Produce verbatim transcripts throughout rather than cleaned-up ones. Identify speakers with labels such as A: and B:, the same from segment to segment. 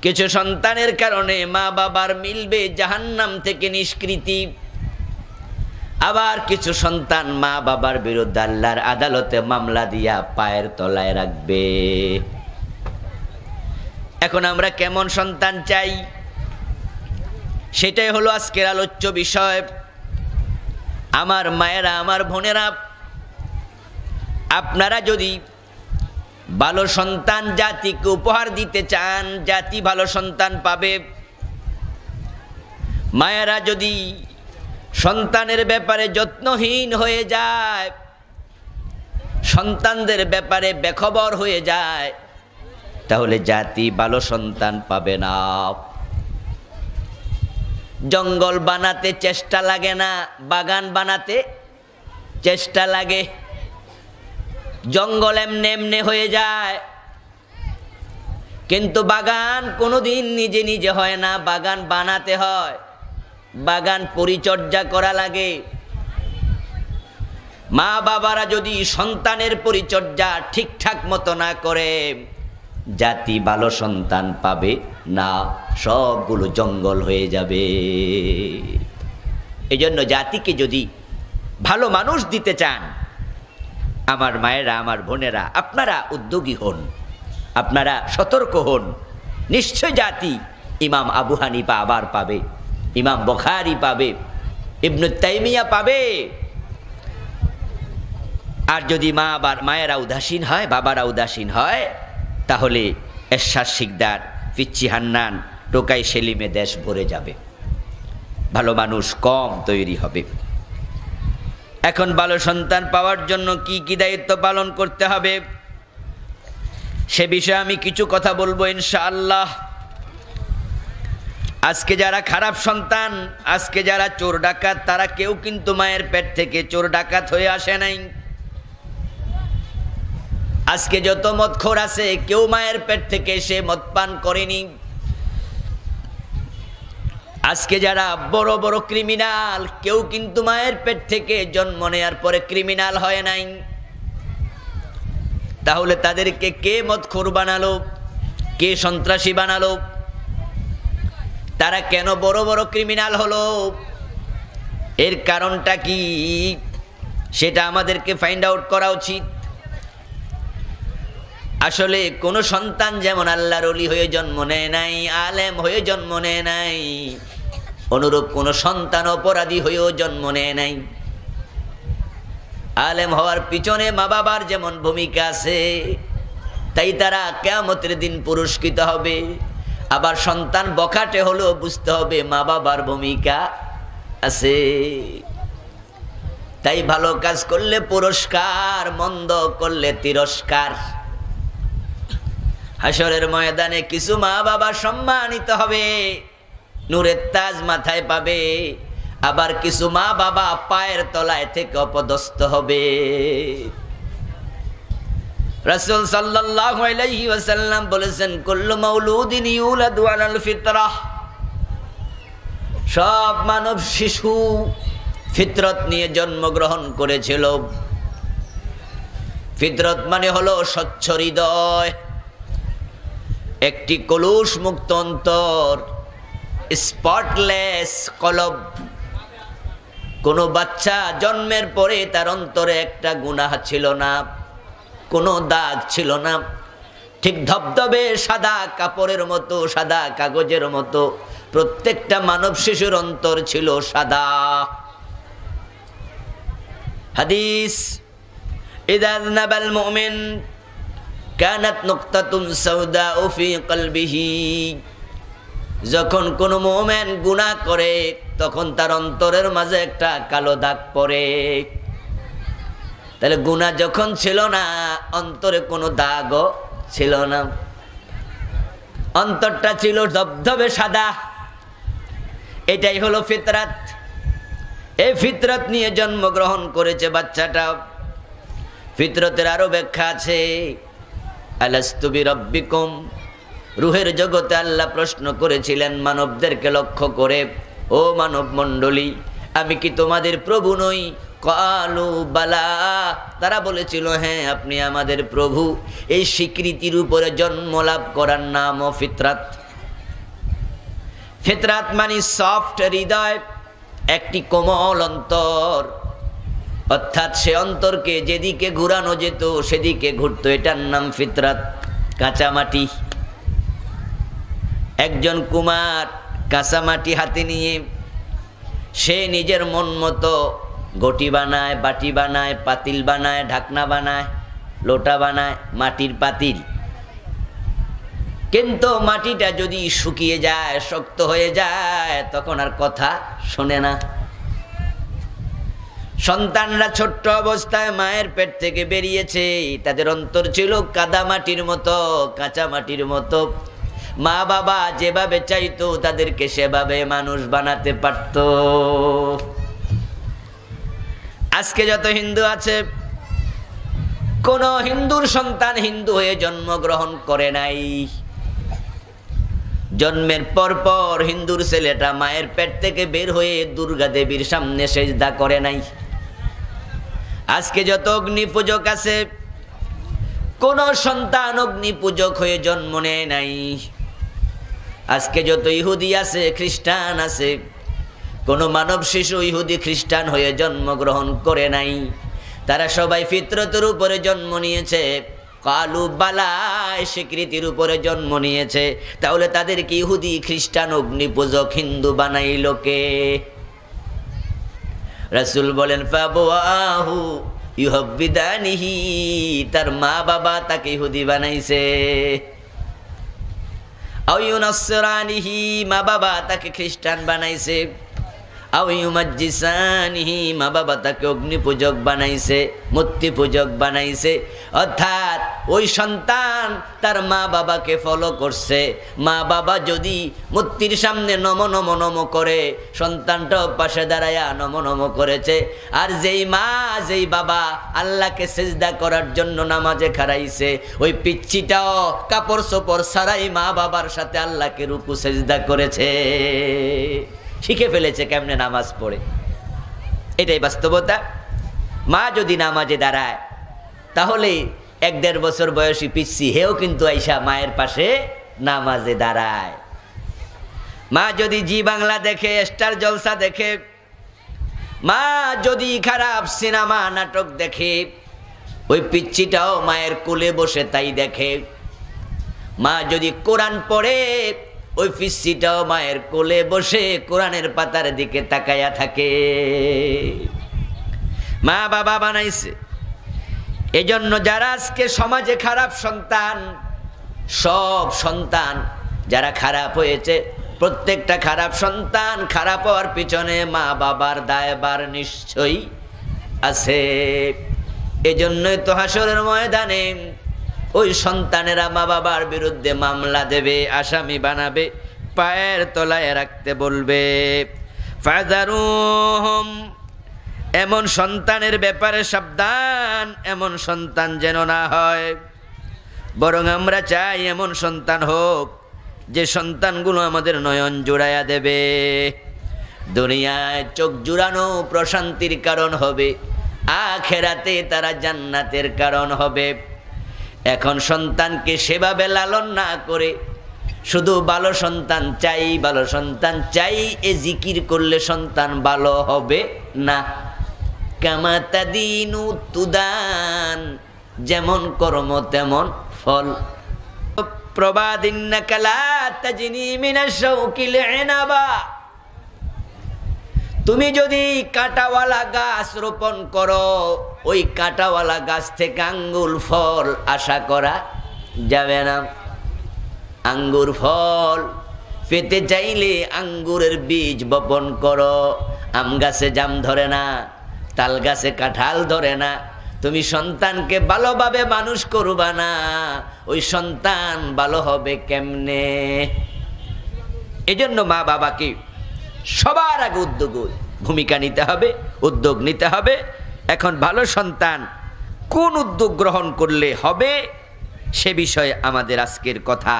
A: কিছু সন্তানের কারণে মা বাবার মিলবে জাহান্নাম থেকে নিষ্কৃতি, আবার কিছু সন্তান মা বাবার বিরুদ্ধে আল্লাহর আদালতে মামলা দিয়া পায়ের তলায় রাখবে। এখন আমরা কেমন সন্তান চাই, সেটাই হলো আজকের আলোচ্য বিষয়। আমার মায়েরা, আমার বোনেরা, আপনারা যদি ভালো সন্তান জাতিকে উপহার দিতে চান, জাতি ভালো সন্তান পাবে। মায়েরা যদি সন্তানের ব্যাপারে যত্নহীন হয়ে যায়, সন্তানদের ব্যাপারে বেখবর হয়ে যায়, তাহলে জাতি ভালো সন্তান পাবে না। জঙ্গল বানাতে চেষ্টা লাগে না, বাগান বানাতে চেষ্টা লাগে। জঙ্গল এমনি এমনি হয়ে যায়, কিন্তু বাগান কোনোদিন নিজে নিজে হয় না। বাগান বানাতে হয়, বাগান পরিচর্যা করা লাগে। মা বাবারা যদি সন্তানের পরিচর্যা ঠিকঠাক মতো না করে, জাতি ভালো সন্তান পাবে না, সবগুলো জঙ্গল হয়ে যাবে। এই জন্য জাতিকে যদি ভালো মানুষ দিতে চান, আমার মায়েরা, আমার বোনেরা, আপনারা উদ্যোগী হন, আপনারা সতর্ক হন। নিশ্চয় জাতি ইমাম আবু হানিফা আবার পাবে, ইমাম বুখারী পাবে, ইবনে তাইমিয়া পাবে। আর যদি মা আবার মায়েরা উদাসীন হয়, বাবারা উদাসীন হয়, তাহলে এরশাদ শিকদার, পিচ্চি হান্নান, টোকাই সেলিমে দেশ ভরে যাবে, ভালো মানুষ কম তৈরি হবে। এখন ভালো সন্তান পাওয়ার জন্য কি কি দায়িত্ব পালন করতে হবে, সে বিষয়ে আমি কিছু কথা বলবো ইনশাআল্লাহ। আজকে যারা খারাপ সন্তান, আজকে যারা চোর ডাকাত, তারা কেউ কিন্তু মায়ের পেট থেকে চোর ডাকাত হয়ে আসে নাই। আজকে যত মদখোর আছে, কেউ মায়ের পেট থেকে সে মদ পান করেনি। আজকে যারা বড় বড় ক্রিমিনাল, কেউ কিন্তু মায়ের পেট থেকে জন্ম নেওয়ার পরে ক্রিমিনাল হয় নাই। তাহলে তাদেরকে কে মদখোর বানালো, কে সন্ত্রাসী বানালো, তারা কেন বড় বড় ক্রিমিনাল হলো, এর কারণটা কি, সেটা আমাদেরকে ফাইন্ড আউট করা উচিত। আসলে কোন সন্তান যেমন আল্লাহর ওলি হয়ে জন্ম নেয় নাই, আলেম হয়ে জন্ম নেয় নাই, অনুরূপ কোন সন্তান অপরাধী হয়েও জন্ম নেয় নাই। আলেম হওয়ার পিছনে মা বাবার যেমন ভূমিকা আছে, তাই তারা কিয়ামতের দিন পুরস্কৃত হবে। আবার সন্তান বখাটে হলেও বুঝতে হবে মা বাবার ভূমিকা আছে। তাই ভালো কাজ করলে পুরস্কার, মন্দ করলে তিরস্কার। হাসরের ময়দানে কিছু মা বাবা সম্মানিত হবে, নূরের তাজ মাথায় পাবে, আবার কিছু মা বাবা পায়ের তলায় থেকে অপদস্থ হবে। রাসূল সাল্লাল্লাহু আলাইহি ওয়াসাল্লাম বলেছেন, কুল্লু মাউলুদিন ইউলাদু আলাল ফিতরাহ, সব মানব শিশু ফিতরত নিয়ে জন্মগ্রহণ করেছিল। ফিতরত মানে হলো স্বচ্ছ হৃদয়, একটি কলুষ মুক্ত অন্তর, স্পটলেস কলব। কোনো বাচ্চা জন্মের পরে তার অন্তরে একটা গুনাহ ছিল না, কোনো দাগ ছিল না, ঠিক ধবধবে সাদা কাপড়ের মতো, সাদা কাগজের মতো প্রত্যেকটা মানব শিশুর অন্তর ছিল সাদা। হাদিস, ইযা আযনাবাল মুমিন কানাত নুকতাতুন সাউদাউ ফি কলবিহি, যখন কোন মুমিন গুনাহ করে তখন তার অন্তরের মাঝে একটা কালো দাগ পড়ে। তাহলে গুনাহ যখন ছিল না, অন্তরে কোনো দাগও ছিল না, অন্তরটা ছিল ধবধবে সাদা। এটাই হলো ফিতরাত। এই ফিতরত নিয়ে জন্মগ্রহণ করেছে বাচ্চাটা। ফিতরতের আরো ব্যাখ্যা আছে, আলাস্তু বিরাব্বিকুম, রুহের জগতে আল্লাহ প্রশ্ন করেছিলেন মানবদেরকে লক্ষ্য করে, ও মানব মণ্ডলী, আমি কি তোমাদের প্রভু নই? কালু বালা, তারা বলেছিল হ্যাঁ আপনি আমাদের প্রভু। এই স্বীকৃতির উপরে জন্ম লাভ করার নাম ও ফিতরাত। ফিতরাত মানে সফট হৃদয়, একটি কোমল অন্তর, অর্থাৎ সে অন্তরকে যেদিকে ঘুরানো যেত সেদিকে ঘুরতো, এটার নাম ফিতরাত। কাঁচামাটি, একজন কুমার কাঁচামাটি হাতে নিয়ে সে নিজের মন মতো ঘটি বানায়, বাটি বানায়, পাতিল বানায়, ঢাকনা বানায়, লোটা বানায়, মাটির পাতিল। কিন্তু মাটিটা যদি শুকিয়ে যায়, শক্ত হয়ে যায়, তখন আর কথা শোনে না। সন্তানরা ছোট্ট অবস্থায় মায়ের পেট থেকে বেরিয়েছে, তাদের অন্তর ছিল কাদা মাটির মতো, কাঁচা মাটির মতো। মা বাবা যেভাবে চাইতো তাদেরকে সেভাবে মানুষ বানাতে পারত। আজকে যত হিন্দু আছে, কোন হিন্দুর সন্তান হিন্দু হয়ে জন্মগ্রহণ করে নাই। জন্মের পর পর হিন্দুর ছেলেটা মায়ের পেট থেকে বের হয়ে দুর্গা দেবীর সামনে সেজদা করে নাই। আজকে যত অগ্নি পূজক আছে, কোন সন্তান অগ্নি পূজক হয়ে জন্ম নেয় নাই। আজকে যত ইহুদি আছে, খ্রিস্টান আছে, কোন মানব শিশু ইহুদি খ্রিস্টান হয়ে জন্মগ্রহণ করে নাই। তারা সবাই ফিতরতের উপরে জন্ম নিয়েছে, কালু বালায় স্বীকৃতির উপরে জন্ম নিয়েছে। তাহলে তাদেরকে ইহুদি খ্রিস্টান অগ্নি পূজক হিন্দু বানাইল কে? রাসূল বলেন ফাবওয়াহু ইউহাব্বিদানিহি, তার মা বাবা তাকে ইহুদি বানাইছে। আও ইউনাসরানিহি, মা বাবা তাকে খ্রিস্টান বানাইছে। আও ইউমাজ্জিসানিহি, মা বাবা তাকে অগ্নি পূজক বানাইছে, মূর্তি পূজক বানাইছে। অর্থাৎ ওই সন্তান তার মা বাবাকে ফলো করছে। মা বাবা যদি মূর্তির সামনে নম নম নম করে, সন্তানটাও পাশে দাঁড়ায়া নম নম করেছে। আর যেই মা যেই বাবা আল্লাহকে সেজদা করার জন্য নামাজে খাড়াইছে, ওই পিচ্ছিটাও কাপড় চোপড় ছাড়াই মা বাবার সাথে আল্লাহকে রুকু সেজদা করেছে, শিখে ফেলেছে কেমনে নামাজ পড়ে। এটাই বাস্তবতা। মা যদি নামাজে দাঁড়ায়, তাহলে এক দেড় বছর বয়সী পিচ্ছি হেও কিন্তু আইসা মায়ের পাশে নামাজে দাঁড়ায়। মা যদি জি বাংলা দেখে, স্টার জলসা দেখে, মা যদি খারাপ সিনেমা নাটক দেখে, ওই পিচ্ছিটাও মায়ের কোলে বসে তাই দেখে। মা যদি কোরআন পড়ে, ওই পিচ্ছিটাও মায়ের কোলে বসে কোরআনের পাতার দিকে তাকায়া থাকে। মা বাবা বানাইছে। এজন্য যারা আজকে সমাজে খারাপ সন্তান, সব সন্তান যারা খারাপ হয়েছে, প্রত্যেকটা খারাপ সন্তান খারাপ হওয়ার পিছনে মা বাবার দায়ভার নিশ্চয়ই আছে। এজন্যই তো হাসরের ময়দানে ওই সন্তানেরা মা বাবার বিরুদ্ধে মামলা দেবে, আসামি বানাবে, পায়ের তলায় রাখতে বলবে। ফাযারুহুম, এমন সন্তানের ব্যাপারে সাবধান, এমন সন্তান যেন না হয়। বরং আমরা চাই এমন সন্তান হোক যে সন্তানগুলো আমাদের নয়ন জুড়াইয়া দেবে, দুনিয়ায় চোখ জুড়ানো প্রশান্তির কারণ হবে, আখেরাতে তারা জান্নাতের কারণ হবে। এখন সন্তানকে সেভাবে লালন না করে শুধু ভালো সন্তান চাই, ভালো সন্তান চাই, এ জিকির করলে সন্তান ভালো হবে না। কামা তাদিনু তুদান, যেমন কর্ম তেমন ফল। প্রবাদিন্নাকা লা তাজনি মিনাশ শাওকিল ইনাবা, তুমি যদি কাঁটাওয়ালা গাছ রোপণ করো, ওই কাঁটাওয়ালা গাছ থেকে আঙ্গুর ফল আশা করা যাবে না। আঙ্গুর ফল পেতে চাইলে আঙ্গুরের বীজ বপন করো। আম গাছে জাম ধরে না, তাল গাছে কাঁঠাল ধরে না। তুমি সন্তানকে ভালোভাবে মানুষ করবা না, ওই সন্তান ভালো হবে কেমনে? এজন্য মা বাবাকে সবার আগে উদ্যোগ ভূমিকা নিতে হবে, উদ্যোগ নিতে হবে। এখন ভালো সন্তান কোন উদ্যোগ গ্রহণ করলে হবে সে বিষয়ে আমাদের আজকের কথা।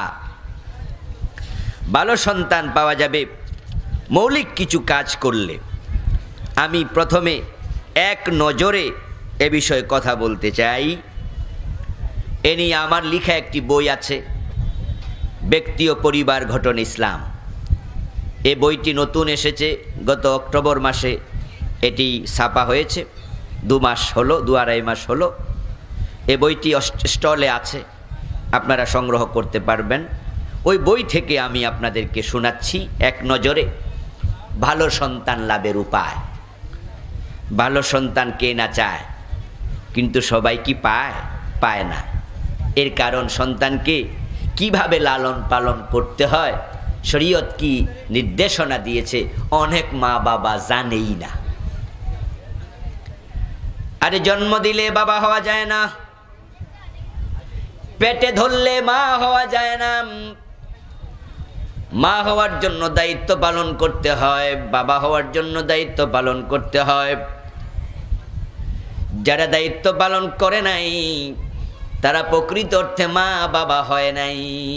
A: ভালো সন্তান পাওয়া যাবে মৌলিক কিছু কাজ করলে। আমি প্রথমে এক নজরে এ বিষয়ে কথা বলতে চাই। এ নিয়ে আমার লেখা একটি বই আছে, ব্যক্তি ও পরিবার গঠন ইসলাম। এই বইটি নতুন এসেছে গত অক্টোবর মাসে, এটি ছাপা হয়েছে, দু মাস হলো, দু আড়াই মাস হলো। এই বইটি স্টলে আছে, আপনারা সংগ্রহ করতে পারবেন। ওই বই থেকে আমি আপনাদেরকে শোনাচ্ছি এক নজরে ভালো সন্তান লাভের উপায়। ভালো সন্তান কে না চায়, কিন্তু সবাই কি পায়? পায় না। এর কারণ সন্তানকে কিভাবে লালন পালন করতে হয়, শরীয়ত কি নির্দেশনা দিয়েছে, অনেক মা বাবা জানেই না। আরে জন্ম দিলে বাবা হওয়া যায় না, পেটে ধরলে মা হওয়া যায় না। মা হওয়ার জন্য দায়িত্ব পালন করতে হয়, বাবা হওয়ার জন্য দায়িত্ব পালন করতে হয়। যারা দায়িত্ব পালন করে নাই তারা প্রকৃত অর্থে মা বাবা হয় নাই।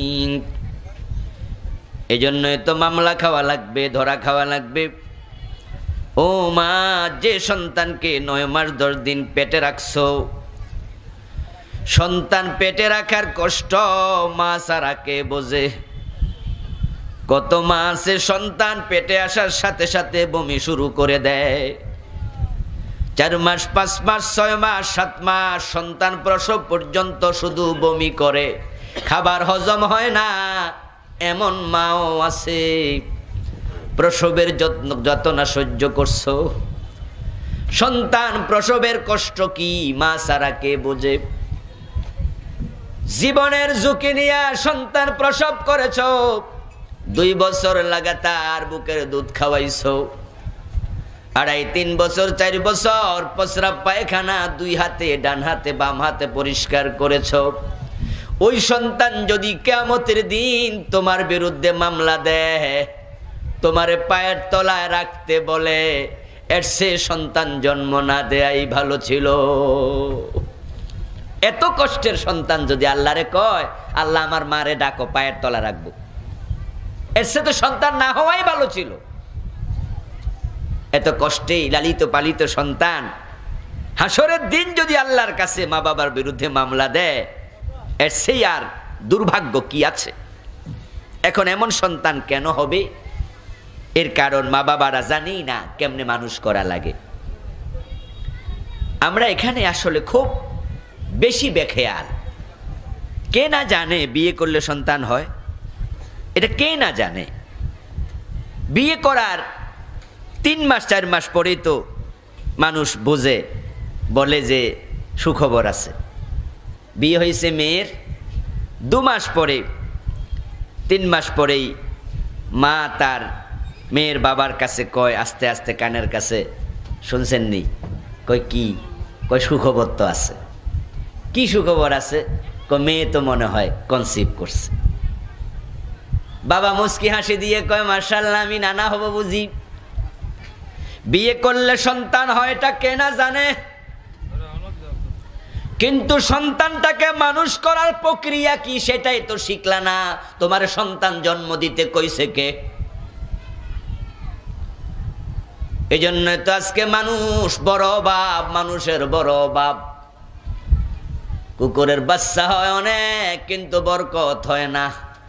A: এই জন্যই তো মামলা খাওয়া লাগবে, ধরা খাওয়া লাগবে। ও মা, যে সন্তানকে নয় মাস দশ দিন পেটে রাখছো, সন্তান পেটে রাখার কষ্ট মা ছাড়া কে বোঝে? কত মা আছে সন্তান পেটে আসার সাথে সাথে বমি শুরু করে দেয়। চার মাস, পাঁচ মাস, ছয় মাস, সাত মাস সন্তান প্রসব পর্যন্ত শুধু বমি করে, খাবার হজম হয় না। এমন মাও আছে। প্রসবের যত্ন যতনা সহ্য করছো, সন্তান প্রসবের কষ্ট কি মা ছাড়া কে বোঝে? জীবনের ঝুঁকি নিয়ে সন্তান প্রসব করেছ, দুই বছর লাগাতার বুকের দুধ খাওয়াইছো, আড়াই তিন বছর চার বছর প্রস্রাব পায়খানা দুই হাতে, ডান হাতে বাম হাতে পরিষ্কার করেছ। ওই সন্তান যদি কিয়ামতের দিন তোমার বিরুদ্ধে মামলা দেয়, তোমারে পায়ের তলায় রাখতে বলে, এর সে সন্তান জন্ম না দেয়াই ভালো ছিল। এত কষ্টের সন্তান যদি আল্লাহরে কয়, আল্লাহ আমার মারে ডাকো, পায়ের তলা রাখবো, এর সে তো সন্তান না হওয়াই ভালো ছিল। এত কষ্টে লালিত পালিত সন্তান হাসরের দিন যদি আল্লাহর কাছে মা বাবার বিরুদ্ধে মামলা দেয়, এর সেই আর দুর্ভাগ্য কি আছে? এখন এমন সন্তান কেন হবে? এর কারণ মা বাবারা জানেই না কেমনে মানুষ করা লাগে। আমরা এখানে আসলে খুব বেশি বেখেয়াল। কে না জানে বিয়ে করলে সন্তান হয়? এটা কে না জানে? বিয়ে করার তিন মাস চার মাস পরেই তো মানুষ বোঝে, বলে যে সুখবর আছে। বিয়ে হয়েছে মেয়ের, দু মাস পরে, তিন মাস পরেই মা তার মেয়ের বাবার কাছে কয়, আস্তে আস্তে কানের কাছে, শুনছেন নি? কয় কি? কয় সুখবর তো আছে। কি সুখবর আছে? কয় মেয়ে তো মনে হয় কনসিভ করছে। বাবা মুস্কি হাসি দিয়ে কয়, মাশাআল্লাহ, আমি নানা হব বুঝি। বিয়ে করলে সন্তান হয় এটা কে না জানে? কিন্তু সন্তানটাকে মানুষ করার প্রক্রিয়া কি সেটাই তো শিখলা না। তোমার সন্তান জন্ম দিতে কইছে কে? এই জন্য তো আজকে মানুষ বড় অভাব, মানুষের বড় অভাব। কুকুরের বাচ্চা হয় অনেক, কিন্তু বরকত হয় না।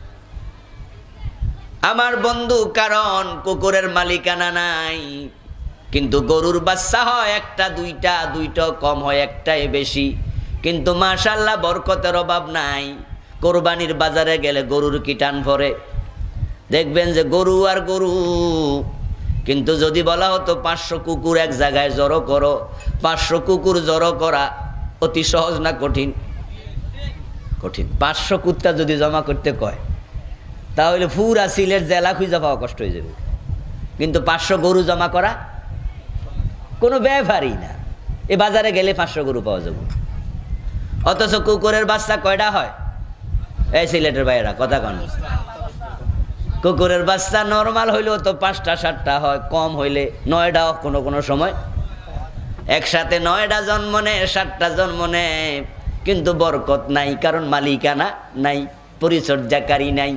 A: আমার বন্ধু, কারণ কুকুরের মালিকানা নাই, কিন্তু গরুর বাচ্চা হয় একটা দুইটা, দুইটা কম হয়, একটাই বেশি, কিন্তু মাশাআল্লাহ বরকতের অভাব নাই। কোরবানির বাজারে গেলে গরুর কি টান ভরে, দেখবেন যে গরু আর গরু। কিন্তু যদি বলা হতো পাঁচশো কুকুর এক জায়গায় জড়ো করো, পাঁচশো কুকুর জড়ো করা অতি সহজ না কঠিন? কঠিন। পাঁচশো কুত্তা যদি জমা করতে কয়, তাহলে পুরা সিলেট জেলা খুঁজে পাওয়া কষ্ট হয়ে যাবে। কিন্তু পাঁচশো গরু জমা করা কোনো ব্যাপারই না। এ বাজারে গেলে পাঁচশো গরু পাওয়া যাবে। অথচ কুকুরের বাচ্চা কয়টা হয়? এই সিলেটের বাইরা কথা কন, কুকুরের বাচ্চা নর্মাল হইলেও তো পাঁচটা সাতটা হয়, কম হইলে নয়টাও কোনো কোনো সময়। একসাথে নয়টা জন্ম নেয়, সাতটা জন্ম নেয়, কিন্তু বরকত নাই, কারণ মালিকানা নাই, পরিচর্যাকারী নাই।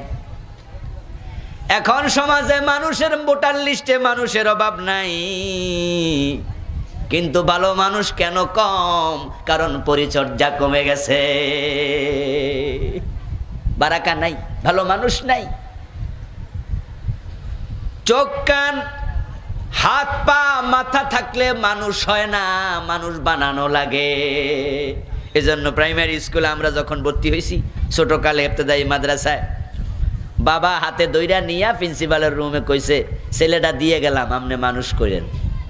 A: এখন সমাজে মানুষের ভোটার লিস্টে মানুষের অভাব নাই, কিন্তু ভালো মানুষ কেন কম? কারণ পরিচর্যা কমে গেছে, বারাকা নাই, ভালো মানুষ নাই। চোখ কান হাত পা মাথা থাকলে মানুষ হয় না, মানুষ বানানো লাগে। এজন্য প্রাইমারি স্কুলে আমরা যখন ভর্তি হয়েছি ছোটকালে ইবতেদায়ী মাদ্রাসায়, বাবা হাতে দইরা নিয়া প্রিন্সিপালের রুমে কইছে ছেলেটা দিয়ে গেলাম আপনি মানুষ করেন।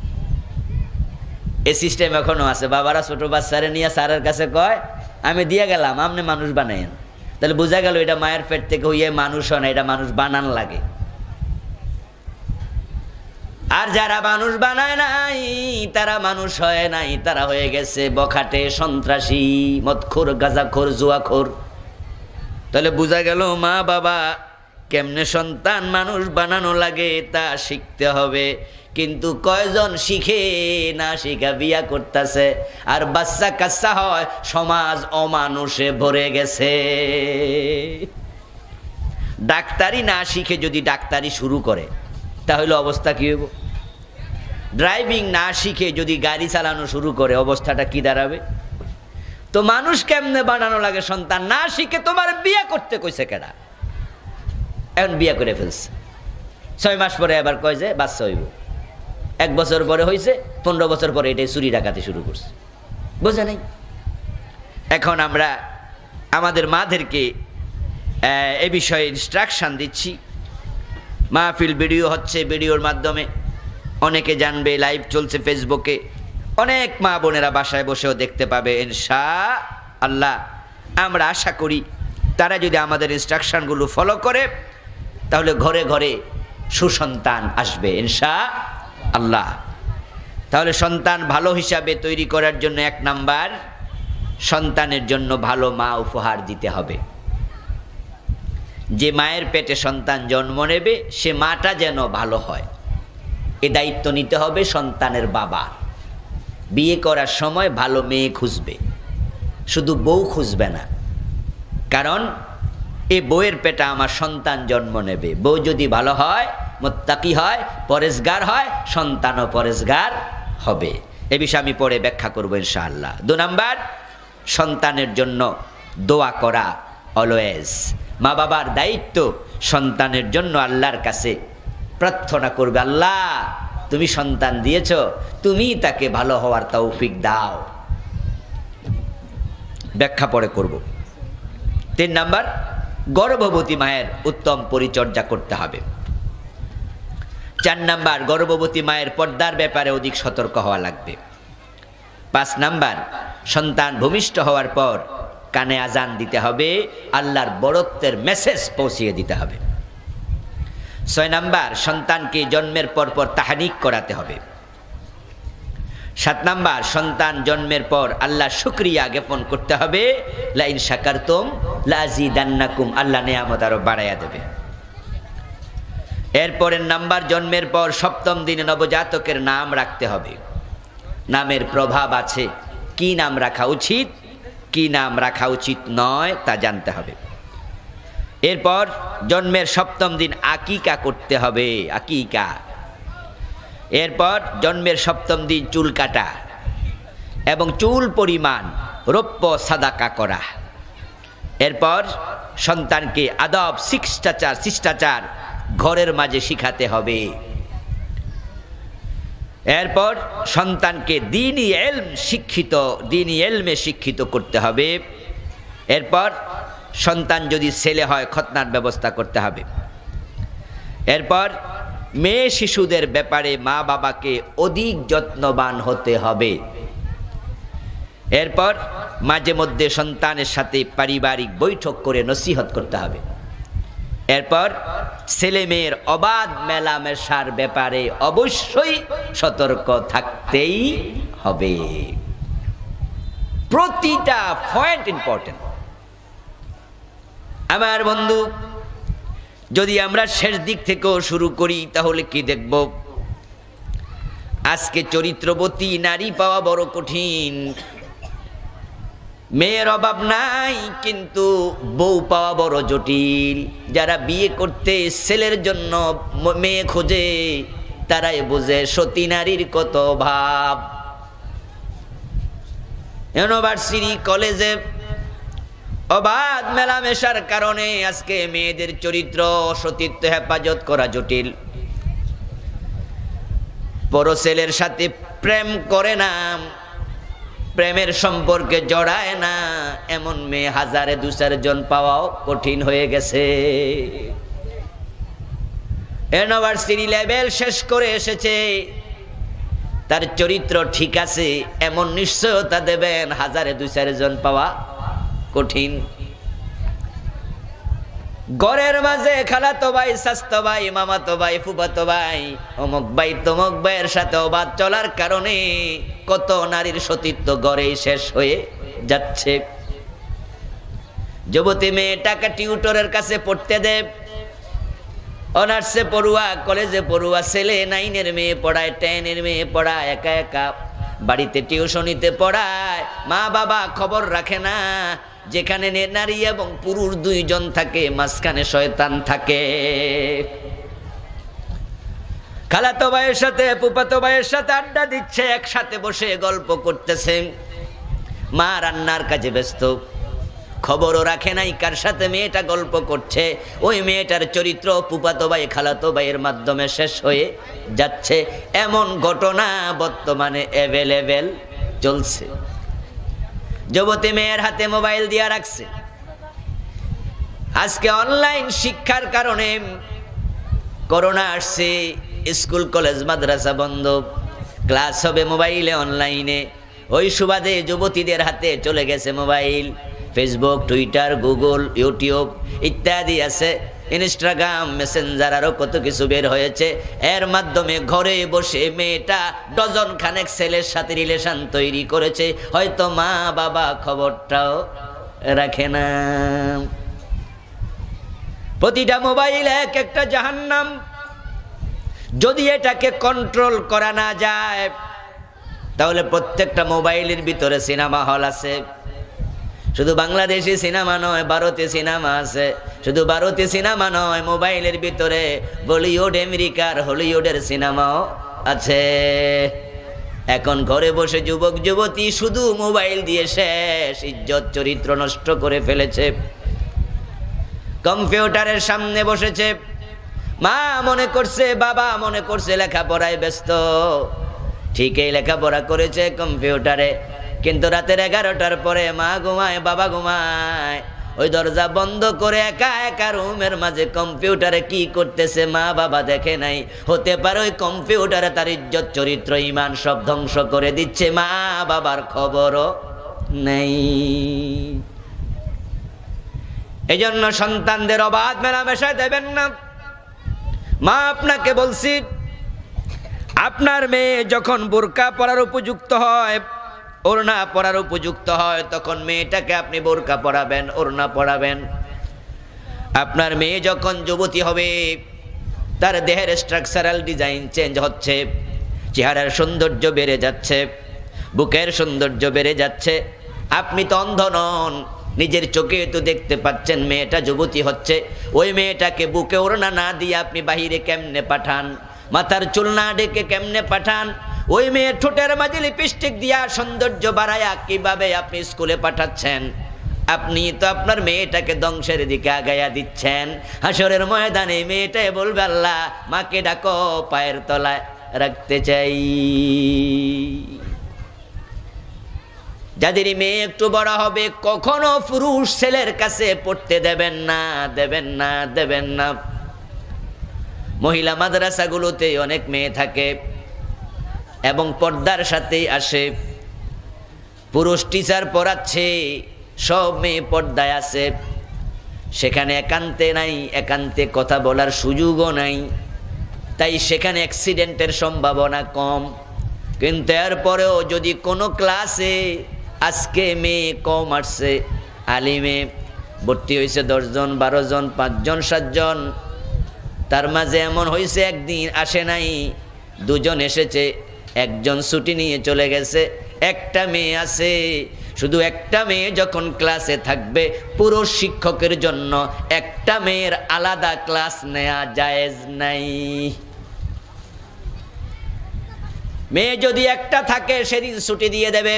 A: এই সিস্টেম এখনো আছে, বাবারা ছোট বাচ্চারে নিয়ে স্যারের কাছে কয় আমি দিয়ে গেলাম আপনি মানুষ বানাইন। তাহলে বোঝা গেল এটা মায়ের পেট থেকে হইয়ে মানুষ হয় না, এটা মানুষ বানান লাগে। আর যারা মানুষ বানায় নাই তারা মানুষ হয় নাই, তারা হয়ে গেছে বখাটে, সন্ত্রাসী, মদখোর, গাঁজাখোর, জুয়াখোর। তাহলে বোঝা গেল মা বাবা কেমনে সন্তান মানুষ বানানো লাগে তা শিখতে হবে। কিন্তু কয়জন শিখে না শিখা বিয়া করতেছে, আর বাচ্চা কাচ্চা হয়, সমাজ অমানুষে ভরে গেছে। ডাক্তারি না শিখে যদি ডাক্তারি শুরু করে তাহলে অবস্থা কি হইব? ড্রাইভিং না শিখে যদি গাড়ি চালানো শুরু করে অবস্থাটা কি দাঁড়াবে? তো মানুষ কেমনে বানানো লাগে সন্তান না শিখে তোমার বিয়ে করতে কইছে কেডা? এখন বিয়ে করে ফেলছে, ছয় মাস পরে আবার কয় যে বাচ্চা হইব, এক বছর পরে হয়েছে, পনেরো বছর পরে এটাই চুরি ডাকাতি শুরু করছে, বোঝা নাই। এখন আমরা আমাদের মাদেরকে এ বিষয়ে ইনস্ট্রাকশন দিচ্ছি। মাহফিল ভিডিও হচ্ছে, ভিডিওর মাধ্যমে অনেকে জানবে, লাইভ চলছে ফেসবুকে, অনেক মা বোনেরা বাসায় বসেও দেখতে পাবে ইনশাআল্লাহ। আমরা আশা করি তারা যদি আমাদের ইনস্ট্রাকশনগুলো ফলো করে তাহলে ঘরে ঘরে সুসন্তান আসবে ইনশাআল্লাহ। তাহলে সন্তান ভালো হিসাবে তৈরি করার জন্য এক নাম্বার, সন্তানের জন্য ভালো মা উপহার দিতে হবে। যে মায়ের পেটে সন্তান জন্ম নেবে সে মাটা যেন ভালো হয়, এ দায়িত্ব নিতে হবে সন্তানের বাবা। বিয়ে করার সময় ভালো মেয়ে খুঁজবে, শুধু বউ খুঁজবে না, কারণ এই বউয়ের পেটে আমার সন্তান জন্ম নেবে। বউ যদি ভালো হয়, মুত্তাকি হয়, পরেজগার হয়, সন্তানও পরেজগার হবে। এ বিষয়ে আমি পরে ব্যাখ্যা করবো ইনশাআল্লাহ। দু নাম্বার, সন্তানের জন্য দোয়া করা অলওয়েজ। মা বাবার দায়িত্ব সন্তানের জন্য আল্লাহর কাছে প্রার্থনা করবে, আল্লাহ তুমি সন্তান দিয়েছ, তুমি তাকে ভালো হওয়ার তৌফিক দাও। ব্যাখ্যা পরে করব। তিন নাম্বার, গর্ভবতী মায়ের উত্তম পরিচর্যা করতে হবে। চার নাম্বার, গর্ভবতী মায়ের পর্দার ব্যাপারে অধিক সতর্ক হওয়া লাগবে। পাঁচ নাম্বার, সন্তান ভূমিষ্ঠ হওয়ার পর কানে আজান দিতে হবে, আল্লাহর বড়ত্বের মেসেজ পৌঁছিয়ে দিতে হবে। ছয় নাম্বার, সন্তানকে জন্মের পর পর তাহনিক করাতে হবে। সাত নাম্বার, সন্তান জন্মের পর আল্লাহ শুকরিয়া জ্ঞাপন করতে হবে, লা ইন শাকারতুম লা আযীদান্নাকুম, আল্লাহ নিয়ামত আরো বাড়াইয়া দেবে। এরপরের নাম্বার, জন্মের পর সপ্তম দিনে নবজাতকের নাম রাখতে হবে। নামের প্রভাব আছে, কি নাম রাখা উচিত, কি নাম রাখা উচিত নয় তা জানতে হবে। এরপর জন্মের সপ্তম দিন আকিকা করতে হবে, আকিকা। এরপর জন্মের সপ্তম দিন চুল কাটা এবং চুল পরিমাণ রৌপ্য সাদাকা করা। এরপর সন্তানকে আদব, শিষ্টাচার শিষ্টাচার ঘরের মাঝে শিখাতে হবে। এরপর সন্তানকে দ্বীনি ইলম শিক্ষিত দ্বীনি ইলমে শিক্ষিত করতে হবে। এরপর সন্তান যদি ছেলে হয় খতনার ব্যবস্থা করতে হবে। এরপর মেয়ে শিশুদের ব্যাপারে মা বাবাকে অধিক যত্নবান হতে হবে। এরপর মাঝে মধ্যে সন্তানের সাথে পারিবারিক বৈঠক করে নসিহত করতে হবে। এরপর ছেলে মেয়ের অবাধ মেলামেশার ব্যাপারে অবশ্যই সতর্ক থাকতেই হবে। প্রতিটা পয়েন্ট ইম্পর্টেন্ট। আমার বন্ধু, যদি আমরা শেষ দিক থেকেও শুরু করি তাহলে কি দেখব? আজকে চরিত্রবতী নারী পাওয়া বড় কঠিন। মেয়ের অভাব নাই, কিন্তু বউ পাওয়া বড় জটিল। যারা বিয়ে করতে ছেলের জন্য মেয়ে খোঁজে তারাই বোঝে সতী নারীর কত অভাব। ইউনিভার্সিটি কলেজে অবাধ মেলামেশার কারণে আজকে মেয়েদের চরিত্র সতীত্ব হেফাজত করা জটিল। বড় ছেলের সাথে প্রেম করে না, প্রেমের সম্পর্কে জড়ায় না, এমন মেয়ে হাজারে দু চারজন পাওয়াও কঠিন হয়ে গেছে। ইউনিভার্সিটি লেভেল শেষ করে এসেছে, তার চরিত্র ঠিক আছে এমন নিশ্চয়তা দেবেন হাজারে দু চারজন পাওয়া কঠিন। ঘরের মাঝে খালাতো ভাই, চাচাতো ভাই, মামাতো ভাই, ফুফাতো ভাই, অমুক ভাই তমুক ভাইয়ের সাথে অবাধ চলার কারণে কত নারীর সতীত্ব ঘরেই শেষ হয়ে যাচ্ছে। যুবতী মেয়েটাকে টিউটরের কাছে পড়তে দেব, অনার্সে পড়ুয়া, কলেজে পড়ুয়া ছেলে, নাইনের মেয়ে পড়ায়, টেনের মেয়ে পড়ায়, একা একা বাড়িতে টিউশনিতে পড়ায়, মা বাবা খবর রাখে না। যেখানে নারী এবং পুরুষ দুইজন থাকে, মাঝখানে শয়তান থাকে। খালাতো ভাইয়ের সাথে ফুফাতো ভাইয়ের সাথে আড্ডা দিচ্ছে, একসাথে বসে গল্প করতেছে, মা রান্নার কাজে ব্যস্ত, খবরও রাখে নাই কার সাথে মেয়েটা গল্প করছে। ওই মেয়েটার চরিত্র ফুফাতো ভাই খালাতো ভাইয়ের মাধ্যমে শেষ হয়ে যাচ্ছে। এমন ঘটনা বর্তমানে অ্যাভেলেবেল চলছে। যুবতী মেয়ের হাতে মোবাইল দিয়া রাখছে। আজকে অনলাইন শিক্ষার কারণে করোনা আসছে, স্কুল কলেজ মাদ্রাসা বন্ধ, ক্লাস হবে মোবাইলে অনলাইনে। ওই সুবাদে যুবতীদের হাতে চলে গেছে mobile. Facebook, Twitter, Google, YouTube ইত্যাদি আছে, ইনস্টাগ্রাম, মেসেঞ্জার, আরও কত কিছু বের হয়েছে। এর মাধ্যমে ঘরে বসে মেয়েটা ডজন খানেক ছেলের সাথে রিলেশন তৈরি করেছে, হয়তো মা বাবা খবরটাও রাখে না। প্রতিটা মোবাইল এক একটা জাহান্নাম। যদি এটাকে কন্ট্রোল করা না যায় তাহলে প্রত্যেকটা মোবাইলের ভিতরে সিনেমা হল আছে। শুধু বাংলাদেশি সিনেমা নয়, ভারতীয় সিনেমা আছে। শুধু ভারতীয় সিনেমা নয়, মোবাইলের ভিতরে বলিউড, আমেরিকার, হলিউডের সিনেমাও আছে। এখন ঘরে বসে যুবক যুবতী শুধু মোবাইল দিয়ে শেষ, ইজ্জত চরিত্র নষ্ট করে ফেলেছে। কম্পিউটারের সামনে বসেছে, মা মনে করছে, বাবা মনে করছে লেখাপড়ায় ব্যস্ত। ঠিকই লেখাপড়া করেছে কম্পিউটারে, কিন্তু রাতের এগারোটার পরে মা ঘুমায়, বাবা ঘুমায়, ওই দরজা বন্ধ করে একা একা রুমের মাঝে কম্পিউটারে কি করতেছে মা বাবা দেখে নাই। হতে পারে ওই কম্পিউটারে তার ইজ্জত চরিত্র ইমান সব ধ্বংস করে দিচ্ছে, মা বাবার খবরও নেই। এই জন্য সন্তানদের অবাধ মেলামেশা দেবেন না। মা আপনাকে বলছি, আপনার মেয়ে যখন বোরকা পরার উপযুক্ত হয়, ওড়না পরার উপযুক্ত হয়, তখন মেয়েটাকে আপনি বোরকা পরাবেন, ওড়না পরাবেন। আপনার মেয়ে যখন যুবতী হবে, তার দেহের স্ট্রাকচারাল ডিজাইন চেঞ্জ হচ্ছে, চেহারার সৌন্দর্য বেড়ে যাচ্ছে, বুকের সৌন্দর্য বেড়ে যাচ্ছে। আপনি তো অন্ধ নন, নিজের চোখে তো দেখতে পাচ্ছেন মেয়েটা যুবতী হচ্ছে। ওই মেয়েটাকে বুকে ওড়না না দিয়ে আপনি বাহিরে কেমনে পাঠান? মাথার চুল না ডেকে কেমনে পাঠান? ওই মেয়ে ঠোঁটের মাঝে লিপস্টিক দিয়া সৌন্দর্য বাড়ায়া কিভাবে আপনি স্কুলে পাঠাচ্ছেন? আপনি তো আপনার মেয়েটাকে ধ্বংসের দিকে আগাইয়া দিচ্ছেন। হাসরের ময়দানে মেয়েটাই বলবে, আল্লাহ মাকে ডাকো, পায়ের তলায় রাখতে চাই। যাদের মেয়ে একটু বড় হবে, কখনো পুরুষ ছেলের কাছে পড়তে দেবেন না, দেবেন না, দেবেন না। মহিলা মাদ্রাসাগুলোতে অনেক মেয়ে থাকে এবং পর্দার সাথেই আসে। পুরুষ টিচার পড়াচ্ছে, সব মেয়ে পর্দায় আছে। সেখানে একান্তে নাই, একান্তে কথা বলার সুযোগও নাই, তাই সেখানে অ্যাক্সিডেন্টের সম্ভাবনা কম। কিন্তু এরপরেও যদি কোনো ক্লাসে আজকে মেয়ে কম আসছে, আলিমে ভর্তি হয়েছে দশজন, বারো জন, পাঁচজন, সাতজন, তার মাঝে এমন হয়েছে একদিন আসে নাই, দুজন এসেছে, একজন ছুটি নিয়ে চলে গেছে, একটা মেয়ে আছে। শুধু একটা মেয়ে যখন ক্লাসে থাকবে, পুরো শিক্ষকের জন্য একটা মেয়ের আলাদা ক্লাস নেওয়া জায়েজ নাই। মেয়ে যদি একটা থাকে সেদিন ছুটি দিয়ে দেবে,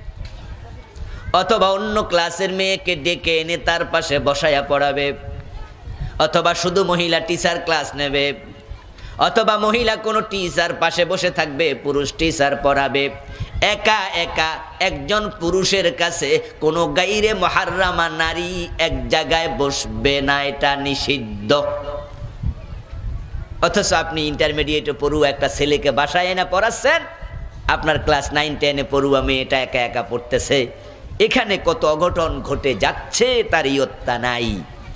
A: অথবা অন্য ক্লাসের মেয়েকে ডেকে এনে তার পাশে বসায়া পড়াবে, অথবা শুধু মহিলা টিচার ক্লাস নেবে, অথবা মহিলা কোনো টিচার পাশে বসে থাকবে, পুরুষ টিচার পড়াবে। একা একা একজন পুরুষের কাছে কোনো গাইরে মুহাররামা নারী এক জায়গায় বসবে না, এটা নিষিদ্ধ। অথচ আপনি ইন্টারমিডিয়েটে পড়ুয়া একটা ছেলেকে বাসায় এনে পড়াচ্ছেন, আপনার ক্লাস নাইন টেনে পড়ুয়া মেয়েটা একা একা পড়তেছে। এখানে কত অঘটন ঘটে যাচ্ছে তার ইয়ত্তা নাই।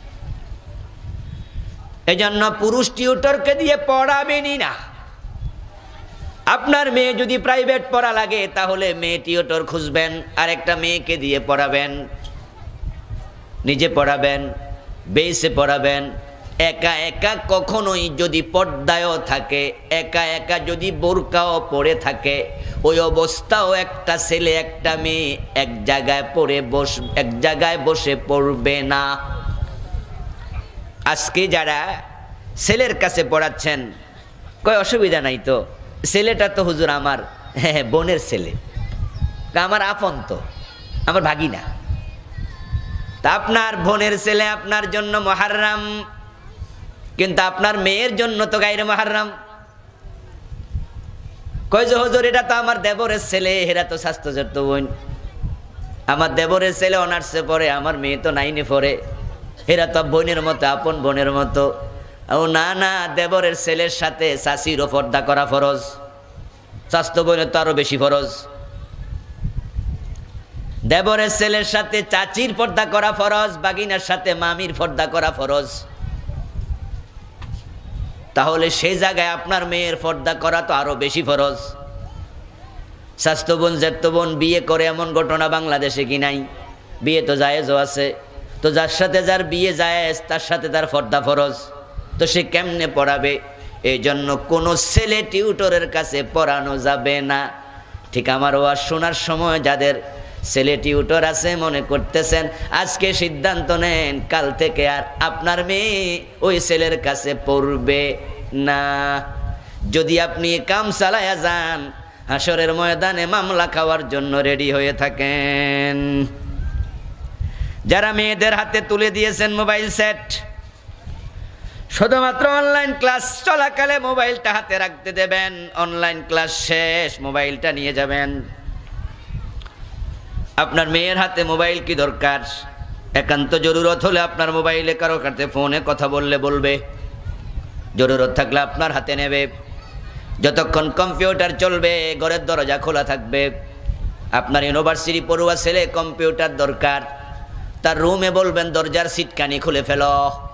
A: এজন্য পুরুষ টিউটরকে দিয়ে পড়াবেনই না। আপনার মেয়ে যদি প্রাইভেট পড়া লাগে তাহলে মেয়ে টিউটর খুঁজবেন, আর একটা মেয়েকে দিয়ে পড়াবেন, নিজে পড়াবেন, বেসে পড়াবেন। একা একা কখনোই যদি পর্দায়ও থাকে, একা একা যদি বোরকাও পড়ে থাকে, ওই অবস্থাও একটা ছেলে একটা মেয়ে এক জায়গায় পড়ে বস এক জায়গায় বসে পড়বে না। আজকে যারা ছেলের কাছে পড়াচ্ছেন, কয় অসুবিধা নাই তো, ছেলেটা তো হুজুর আমার হ্যাঁ বোনের ছেলে, আমার আপন, তো আমার ভাগিনা। তা আপনার বোনের ছেলে আপনার জন্য মুহাররাম, কিন্তু আপনার মেয়ের জন্য তো গায়রে মুহাররাম। কয় যে হুজুর এটা তো আমার দেবরের ছেলে, এরা তো স্বাস্থ্যজত বোন। আমার দেবরের ছেলে অনার্সে পড়ে, আমার মেয়ে তো নাইনে পড়ে, এরা তো বোনের মতো, আপন বোনের মতো। ও না না, দেবরের ছেলের সাথে চাচিরও পর্দা করা ফরজ, স্বাস্থ্য বোনের তো আরো বেশি ফরজ। দেবরের ছেলের সাথে চাচির পর্দা করা ফরজ, বাগিনার সাথে মামির পর্দা করা ফরজ। তাহলে সেই জায়গায় আপনার মেয়ের পর্দা করা তো আরো বেশি ফরজ। স্বাস্থ্য বোন জ্যাঠতো বোন বিয়ে করে এমন ঘটনা বাংলাদেশে কি নাই? বিয়ে তো জায়েজও আছে, তো যার সাথে যার বিয়ে জায়েজ তার সাথে তার পর্দা ফরজ, তো সে কেমনে পড়াবে? এই জন্য কোনো ছেলে টিউটরের কাছে পড়ানো যাবে না। ঠিক আমার ওয়াজ শোনার সময় যাদের ছেলে টিউটর আছে মনে করতেছেন, আজকে সিদ্ধান্ত নেন কাল থেকে আর আপনার মেয়ে ওই ছেলের কাছে পড়বে না। যদি আপনি কাম চালায়া যান, হাসরের ময়দানে মামলা খাওয়ার জন্য রেডি হয়ে থাকেন। যারা মেয়েদের হাতে তুলে দিয়েছেন মোবাইল সেট, শুধুমাত্র অনলাইন ক্লাস চলাকালে মোবাইলটা হাতে রাখতে দেবেন, অনলাইন ক্লাস শেষ মোবাইলটা নিয়ে যাবেন। আপনার মেয়ের হাতে মোবাইল কি দরকার? একান্ত জরুরত হলে আপনার মোবাইলে কারো কাছে ফোনে কথা বললে বলবে, জরুরত থাকলে আপনার হাতে নেবে। যতক্ষণ কম্পিউটার চলবে ঘরের দরজা খোলা থাকবে। আপনার ইউনিভার্সিটি পড়ুয়া ছেলে কম্পিউটার দরকার, তার রুমে বলবেন দরজার সিটকানি খুলে ফেলো।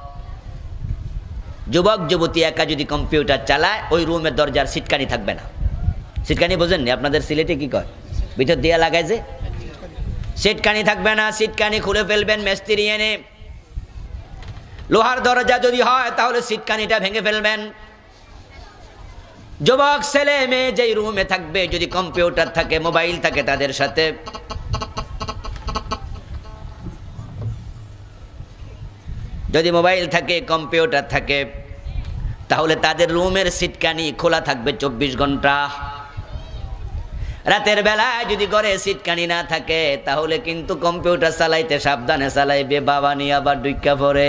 A: যুবক যুবতী একা যদি কম্পিউটার চালায়, ওই রুমের দরজার সিটকানি থাকবে না। সিটকানি বোঝেননি? আপনাদের সিলেটে কি কয়? ভিতর দিয়া লাগায় যে, সিটকানি থাকবে না, সিটকানি খুলে ফেলবেন মিস্ত্রি এনে। লোহার দরজা যদি হয় তাহলে সিটকানিটা ভেঙে ফেলবেন। যুবক ছেলে মেয়ে যেই রুমে থাকবে, যদি কম্পিউটার থাকে মোবাইল থাকে তাদের সাথে, যদি মোবাইল থাকে কম্পিউটার থাকে, তাহলে তাদের রুমের সিটকানি খোলা থাকবে চব্বিশ ঘন্টা। রাতের বেলায় যদি ঘরে সিটকানি না থাকে তাহলে কিন্তু কম্পিউটার চালাইতে সাবধানে চালাইবে, বাবা নিয়ে আবার ঢুকা পড়ে।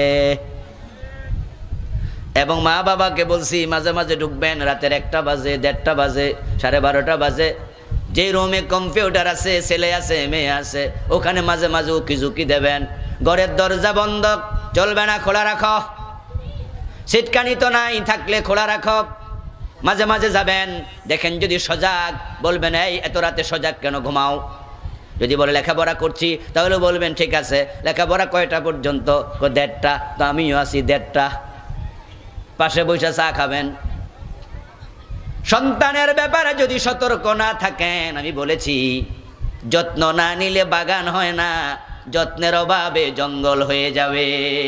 A: এবং মা বাবাকে বলছি মাঝে মাঝে ঢুকবেন, রাতের একটা বাজে, দেড়টা বাজে, সাড়ে বারোটা বাজে, যে রুমে কম্পিউটার আছে, ছেলে আছে, মেয়ে আছে, ওখানে মাঝে মাঝে উকি ঝুঁকি দেবেন। ঘরের দরজা বন্ধ চলবে না, খোলা রাখো। সিটকানি তো নাই, থাকলে খোলা রাখো। মাঝে মাঝে যাবেন, দেখেন যদি সজাগ, বলবেন এই এত রাতে সজাগ কেন, ঘুমাও। যদি বলে লেখাপড়া করছি, তাহলে বলবেন ঠিক আছে, লেখাপড়া কয়টা পর্যন্ত? দেড়টা, তো আমিও আছি দেড়টা। পাশে বসে চা খাবেন। সন্তানের ব্যাপারে যদি সতর্ক না থাকেন, আমি বলেছি যত্ন না নিলে বাগান হয় না, যত্নের অভাবে জঙ্গল হয়ে যাবে।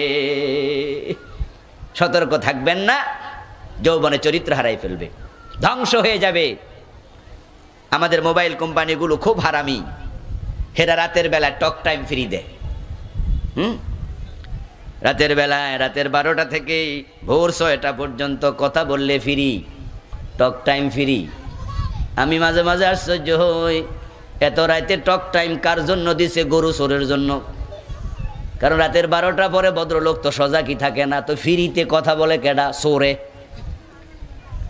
A: সতর্ক থাকবেন না, যৌবনে চরিত্র হারাই ফেলবে, ধ্বংস হয়ে যাবে। আমাদের মোবাইল কোম্পানিগুলো খুব হারামি, হেরা রাতের বেলা টক টাইম ফ্রি দেয়। হুম রাতের বেলায় রাতের বারোটা থেকে ভোর ছয়টা পর্যন্ত কথা বললে ফ্রি, টক টাইম ফ্রি। আমি মাঝে মাঝে আশ্চর্য হই, এত রাতে টক টাইম কার জন্য দিছে? গরু চোরের জন্য। কারণ রাতের বারোটা পরে ভদ্রলোক তো সজাগই থাকে না, তো ফ্রিতে কথা বলে কেডা? চোরে।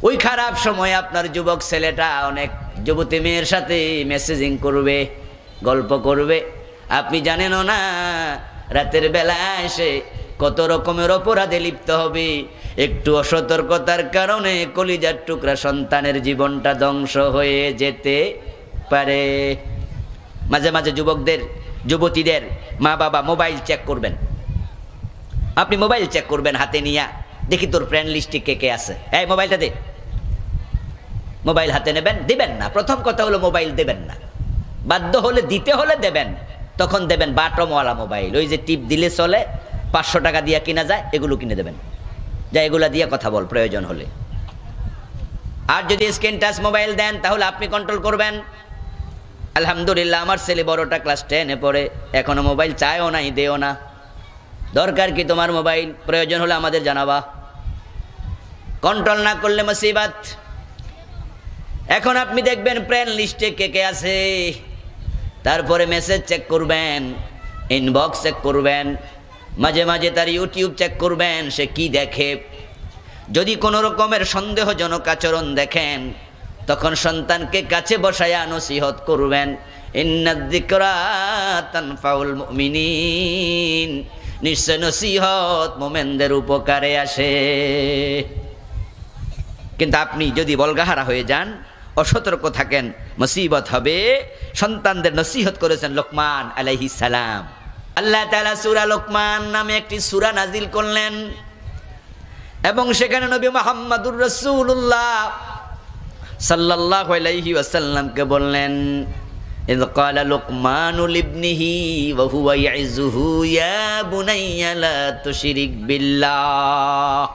A: ওই খারাপ সময় আপনার যুবক ছেলেটা অনেক যুবতী মেয়ের সাথে মেসেজিং করবে, গল্প করবে, আপনি জানেনও না রাতের বেলা এসে কত রকমের অপরাধে লিপ্ত হবে। একটু অসতর্কতার কারণে কলিজার টুকরা সন্তানের জীবনটা ধ্বংস হয়ে যেতে পারে। মাঝে মাঝে যুবকদের, যুবতীদের মা বাবা মোবাইল চেক করবেন। আপনি মোবাইল চেক করবেন হাতে নিয়ে, দেখি তোর ফ্রেন্ড লিস্টে কে কে আছে, এই মোবাইলটা দে। মোবাইল হাতে নেবেন, দিবেন না। প্রথম কথা হলো মোবাইল দেবেন না, বাধ্য হলে দিতে হলে দেবেন, তখন দেবেন বাটমওয়ালা মোবাইল, ওই যে টিপ দিলে চলে, পাঁচশো টাকা দিয়ে কিনা যায়, এগুলো কিনে দেবেন, যা এগুলা দিয়ে কথা বল প্রয়োজন হলে। আর যদি স্ক্রিন টাচ মোবাইল দেন তাহলে আপনি কন্ট্রোল করবেন। আলহামদুলিল্লাহ আমার ছেলে বড়টা ক্লাস টেনে পড়ে, এখনো মোবাইল চায়ও নাই, দেও না। দরকার কি তোমার মোবাইল, প্রয়োজন হলে আমাদের জানাবা, কন্ট্রোল না করলে মুসিবত। এখন আপনি দেখবেন ফ্রেন্ড লিস্টে কে কে আছে, তারপরে মেসেজ চেক করবেন, ইনবক্স চেক করবেন, মাঝে মাঝে তার ইউটিউব চেক করবেন সে কি দেখে। যদি কোনো রকমের সন্দেহজনক আচরণ দেখেন তখন সন্তানকে কাছে বসায়া নসিহত করবেন। ইন্নায যিকরা তানফাউল মুমিনিন, নিশ্চয় নসিহত মুমিনদের উপকারে আসে। কিন্তু আপনি যদি বলগাহারা হয়ে যান, অসতর্ক থাকেন, মুসিবত হবে। সন্তানদের নসিহত করেছেন লোকমান আলাইহিস সালাম। আল্লাহ তাআলা সূরা লোকমান নামে একটি সূরা নাজিল করলেন এবং সেখানে নবী মুহাম্মদুর রাসূলুল্লাহ সাল্লাল্লাহু আলাইহি ওয়াসাল্লামকে বললেন, ইয ক্বালা লুকমানু লিবনিহি ওয়া হুয়া ইয়াইযুহু ইয়া বুনাইয়া লা তুশরিক বিল্লাহ।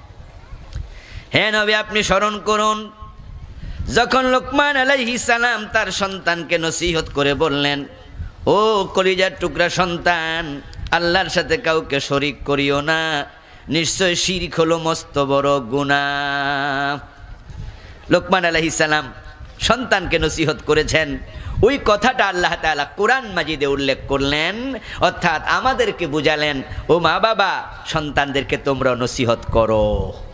A: হে নবী আপনি স্মরণ করুন, যখন লোকমান আলাইহিস সালাম তার সন্তানকে নসিহত করে বললেন, ও কলিজার টুকরা সন্তান, আল্লাহর সাথে কাউকে শরীক করিও না, নিশ্চয় শিরক হলো মস্ত বড় গুনাহ। লোকমান আলাইহিস সালাম সন্তানকে নসিহত করেছেন, ওই কথাটা আল্লাহ তাআলা কোরআন মাজিদে উল্লেখ করলেন, অর্থাৎ আমাদেরকে বুঝালেন, ও মা বাবা সন্তানদেরকে তোমরা নসিহত করো।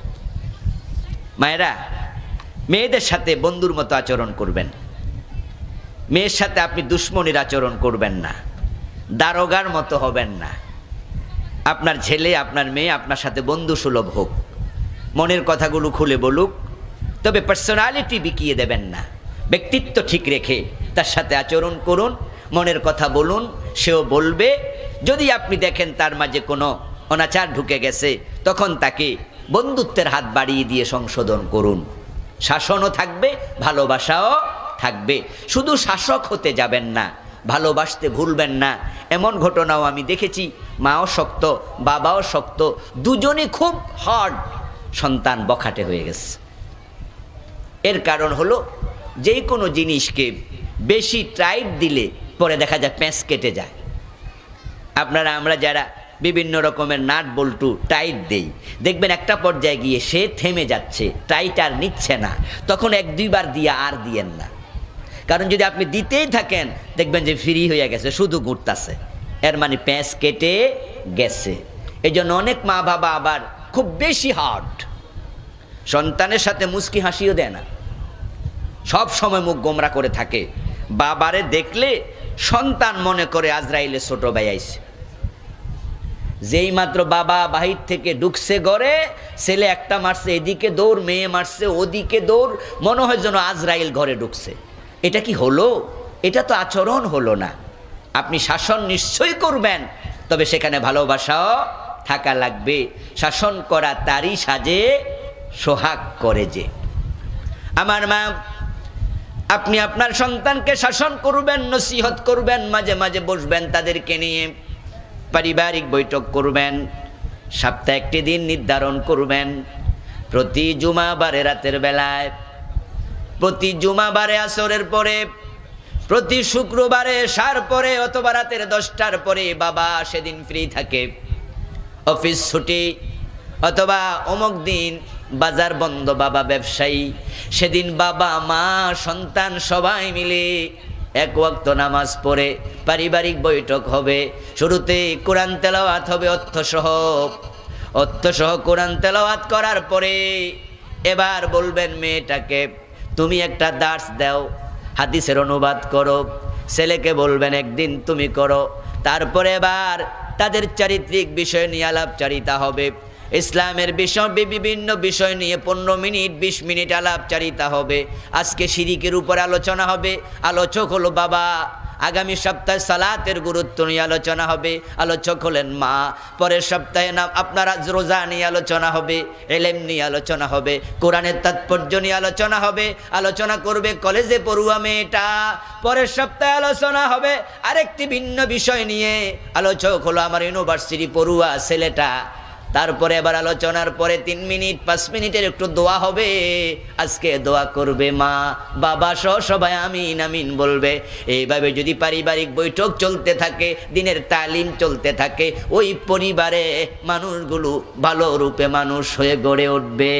A: মায়েরা, মেয়েদের সাথে বন্ধুর মতো আচরণ করবেন, মেয়ের সাথে আপনি দুশ্মনীর আচরণ করবেন না, দারোগার মতো হবেন না। আপনার ছেলে আপনার মেয়ে আপনার সাথে বন্ধু সুলভ হোক, মনের কথাগুলো খুলে বলুক, তবে পার্সোনালিটি বিকিয়ে দেবেন না, ব্যক্তিত্ব ঠিক রেখে তার সাথে আচরণ করুন, মনের কথা বলুন, সেও বলবে। যদি আপনি দেখেন তার মাঝে কোনো অনাচার ঢুকে গেছে, তখন তাকে বন্ধুত্বের হাত বাড়িয়ে দিয়ে সংশোধন করুন। শাসনও থাকবে, ভালোবাসাও থাকবে। শুধু শাসক হতে যাবেন না, ভালোবাসতে ভুলবেন না। এমন ঘটনাও আমি দেখেছি, মাও শক্ত বাবাও শক্ত, দুজনই খুব হার্ড, সন্তান বখাটে হয়ে গেছে। এর কারণ হলো যেই কোনো জিনিসকে বেশি টাইট দিলে পরে দেখা যায় প্যাঁচ কেটে যায়। আপনারা আমরা যারা বিভিন্ন রকমের নাট বল্টু টাইট দেই, দেখবেন একটা পর্যায়ে গিয়ে সে থেমে যাচ্ছে, টাইট আর নিচ্ছে না, তখন এক দুইবার দিয়ে আর দিয়েন না। কারণ যদি আপনি দিতেই থাকেন দেখবেন যে ফ্রি হয়ে গেছে, শুধু ঘুরতেছে, এর মানে প্যাঁচ কেটে গেছে। এই জন্য অনেক মা বাবা আবার খুব বেশি হার্ড, সন্তানের সাথে মুস্কি হাসিও দেয় না, সব সময় মুখ গোমরা করে থাকে। বাবারে দেখলে সন্তান মনে করে আজরাইলে ছোট ভাই আইছে। যেই মাত্র বাবা বাহির থেকে ঢুকছে ঘরে, ছেলে একটা মারছে এদিকে দৌড়, মেয়ে মারছে ওদিকে দৌড়, মনে হয় যেন আজরাইল ঘরে ঢুকছে। এটা কি হলো? এটা তো আচরণ হলো না। আপনি শাসন নিশ্চয়ই করবেন, তবে সেখানে ভালোবাসাও থাকা লাগবে। শাসন করা তারই সাজে সোহাগ করে যে। আমার মা, আপনি আপনার সন্তানকে শাসন করবেন, নসিহত করবেন, মাঝে মাঝে বসবেন তাদেরকে নিয়ে, পারিবারিক বৈঠক করবেন, সপ্তাহে একটি দিন নির্ধারণ করবেন, প্রতি জুমাবারে রাতের বেলায়, প্রতি জুমাবারে আসরের পরে, প্রতি শুক্রবারে সার পরে অথবা রাতের দশটার পরে। বাবা সেদিন ফ্রি থাকে, অফিস ছুটি, অথবা অমুক দিন বাজার বন্ধ, বাবা ব্যবসায়ী, সেদিন বাবা মা সন্তান সবাই মিলে এক ওয়াক্ত নামাজ পড়ে পারিবারিক বৈঠক হবে। শুরুতে কোরআন তেলাওয়াত হবে অর্থসহ, অর্থসহ কোরআন তেলাওয়াত করার পরে এবার বলবেন মেয়েটাকে তুমি একটা দার্স দাও, হাদিসের অনুবাদ করো। ছেলেকে বলবেন একদিন তুমি করো। তারপরে এবার তাদের চারিত্রিক বিষয় নিয়ে আলাপচারিতা হবে, ইসলামের বিষয় বিভিন্ন বিষয় নিয়ে পনেরো মিনিট বিশ মিনিট আলাপচারিতা হবে। আজকে শিরিকের উপর আলোচনা হবে, আলোচক হলো বাবা। আগামী সপ্তাহে সালাতের গুরুত্ব নিয়ে আলোচনা হবে, আলোচক হলেন মা। পরের সপ্তাহে নাম আপনারা রোজা নিয়ে আলোচনা হবে, এলেম নিয়ে আলোচনা হবে, কোরআনের তাৎপর্য নিয়ে আলোচনা হবে, আলোচনা করবে কলেজে পড়ুয়া মেয়েটা। পরের সপ্তাহে আলোচনা হবে আরেকটি ভিন্ন বিষয় নিয়ে, আলোচক হলো আমার ইউনিভার্সিটি পড়ুয়া ছেলেটা। তারপরে এবার আলোচনার পরে তিন মিনিট পাঁচ মিনিটের একটু দোয়া হবে। আজকে দোয়া করবে মা, বাবা সহ সবাই আমিন আমিন বলবে। এইভাবে যদি পারিবারিক বৈঠক চলতে থাকে, দিনের তালিম চলতে থাকে, ওই পরিবারে মানুষগুলো ভালো রূপে মানুষ হয়ে গড়ে উঠবে।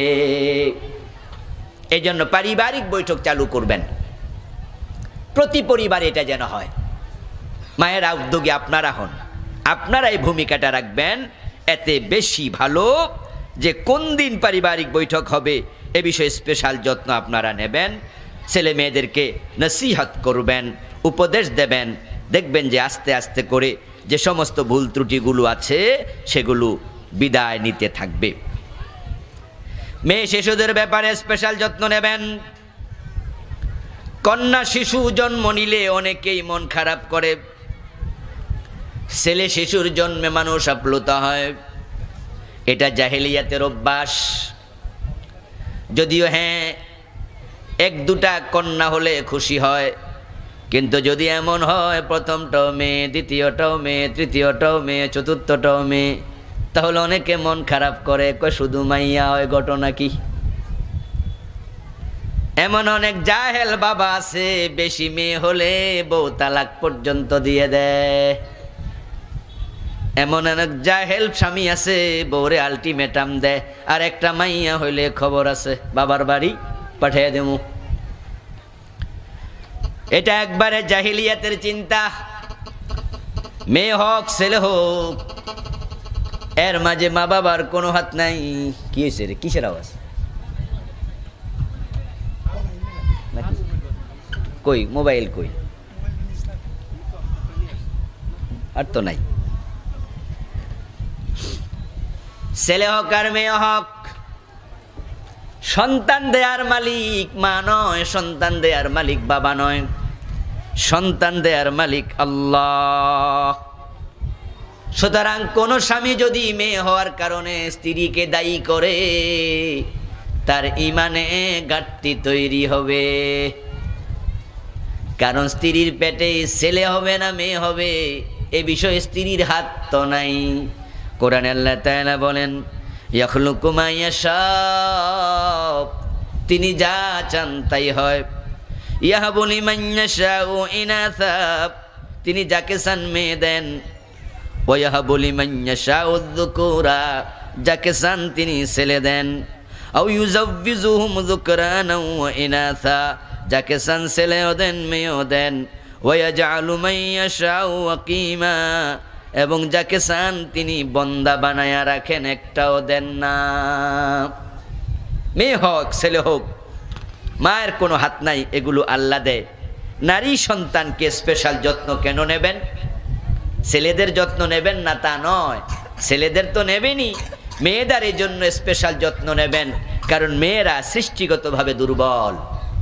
A: এই জন্য পারিবারিক বৈঠক চালু করবেন, প্রতি পরিবারে এটা যেন হয়। মায়েরা উদ্যোগী আপনারা হন, আপনারা এই ভূমিকাটা রাখবেন। এতে বেশি ভালো যে কোন দিন পারিবারিক বৈঠক হবে এ বিষয়ে স্পেশাল যত্ন আপনারা নেবেন। ছেলে মেয়েদেরকে নসিহত করবেন, উপদেশ দেবেন। দেখবেন যে আস্তে আস্তে করে যে সমস্ত ভুল ত্রুটিগুলো আছে সেগুলো বিদায় নিতে থাকবে। মেয়ে শিশুদের ব্যাপারে স্পেশাল যত্ন নেবেন। কন্যা শিশু জন্ম নিলে অনেকেই মন খারাপ করে। ছেলে শিশুর জন্মে মানুষ আপ্লুত হয়, এটা জাহেলিয়াতের অভ্যাস। যদিও হ্যাঁ এক দুটা কন্যা হলে খুশি হয়, কিন্তু যদি এমন হয় প্রথমটাও মেয়ে, দ্বিতীয়টাও মেয়ে, তৃতীয়টাও মেয়ে, চতুর্থটাও মেয়ে, তাহলে অনেকে মন খারাপ করে, কয় শুধু মাইয়া হয়, ঘটনা কি? এমন অনেক জাহেল বাবা আছে, বেশি মেয়ে হলে বউ তালাক পর্যন্ত দিয়ে দেয়। এমন অনেক জাহেল স্বামী আছে, বউরে আলটিমেটাম দেয়, আর একটা মাইয়া হইলে খবর আছে বাবার বাড়ি পাঠিয়ে দেবো। এটা একবারে জাহিলিয়াতের চিন্তা। মেয়ে হোক ছেলে হোক, এর মাঝে মা বাবার কোনো হাত নাই। কি হয়েছে রে, কিসের আওয়াজ? কই মোবাইল কই? আর তো নাই। ছেলে হোক আর মেয়ে হোক, সন্তান দেয়ার মালিক মা নয়, সন্তান দেয়ার মালিক বাবা নয়, সন্তান দেয়ার মালিক আল্লাহ। সুতরাং কোন স্বামী যদি মেয়ে হওয়ার কারণে স্ত্রীকে দায়ী করে, তার ইমানে ঘাটতি তৈরি হবে। কারণ স্ত্রীর পেটে ছেলে হবে না মেয়ে হবে এ বিষয়ে স্ত্রীর হাত তো নাই। কোরআনে আল্লাহ তাআলা বলেন, ইয়াখলুকু মা ইয়াশা, তিনি যা চান তাই হয়। ইয়াহাবু লিমান ইয়াশাউ ইনাসা, তিনি যাকে চান মেয়ে দেন। ওয়া ইয়াহাবু লিমান ইয়াশাউ যুকুরা, যাকে চান তিনি ছেলে দেন। আও ইউযাওয়িজুহুম যুকরানা ওয়া ইনাসা, যাকে চান ছেলেও দেন মেয়েও দেন। ওয়া ইয়াজআলু মান ইয়াশাউ আকিমা, এবং যাকে চান তিনি বন্দা বানায়া রাখেন, একটাও দেন না। মেয়ে হোক ছেলে হোক, মায়ের কোনো হাত নাই, এগুলো আল্লাহ দেয়। নারী সন্তানকে স্পেশাল যত্ন কেন নেবেন? ছেলেদের যত্ন নেবেন না তা নয়, ছেলেদের তো নেবেনই, মেয়েদের এই জন্য স্পেশাল যত্ন নেবেন। কারণ মেয়েরা সৃষ্টিগতভাবে দুর্বল,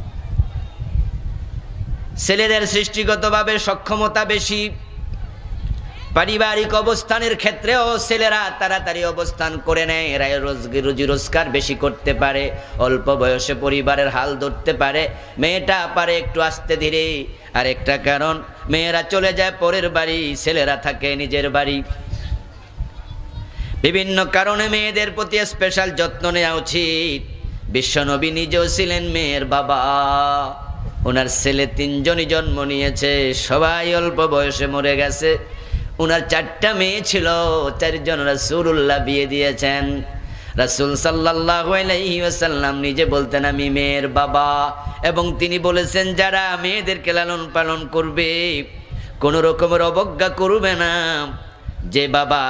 A: ছেলেদের সৃষ্টিগতভাবে সক্ষমতা বেশি। পারিবারিক অবস্থানের ক্ষেত্রেও ছেলেরা তাড়াতাড়ি অবস্থান করে নেয়, এরা রুজি রোজগার বেশি করতে পারে, অল্প বয়সে পরিবারের হাল ধরতে পারে। মেয়েটা পারে একটু আস্তে ধীরে। আর একটা কারণ, মেয়েরা চলে যায় পরের বাড়ি, ছেলেরা থাকে নিজের বাড়ি। বিভিন্ন কারণে মেয়েদের প্রতি স্পেশাল যত্ন নেওয়া উচিত। বিশ্বনবী নিজেও ছিলেন মেয়ের বাবা, ওনার ছেলে তিনজনই জন্ম নিয়েছে, সবাই অল্প বয়সে মরে গেছে। উনার চারটা মেয়ে ছিল, চারজন রাসূলুল্লাহ বিয়ে দিয়েছেন। রাসূল সাল্লাল্লাহু আলাইহি ওয়াসাল্লাম নিজে বলতেন আমি মেয়ের বাবা, এবং তিনি বলেছেন যারা মেয়েদেরকে লালন পালন করবে কোনো রকমের অবজ্ঞা করবে না। যে বাবা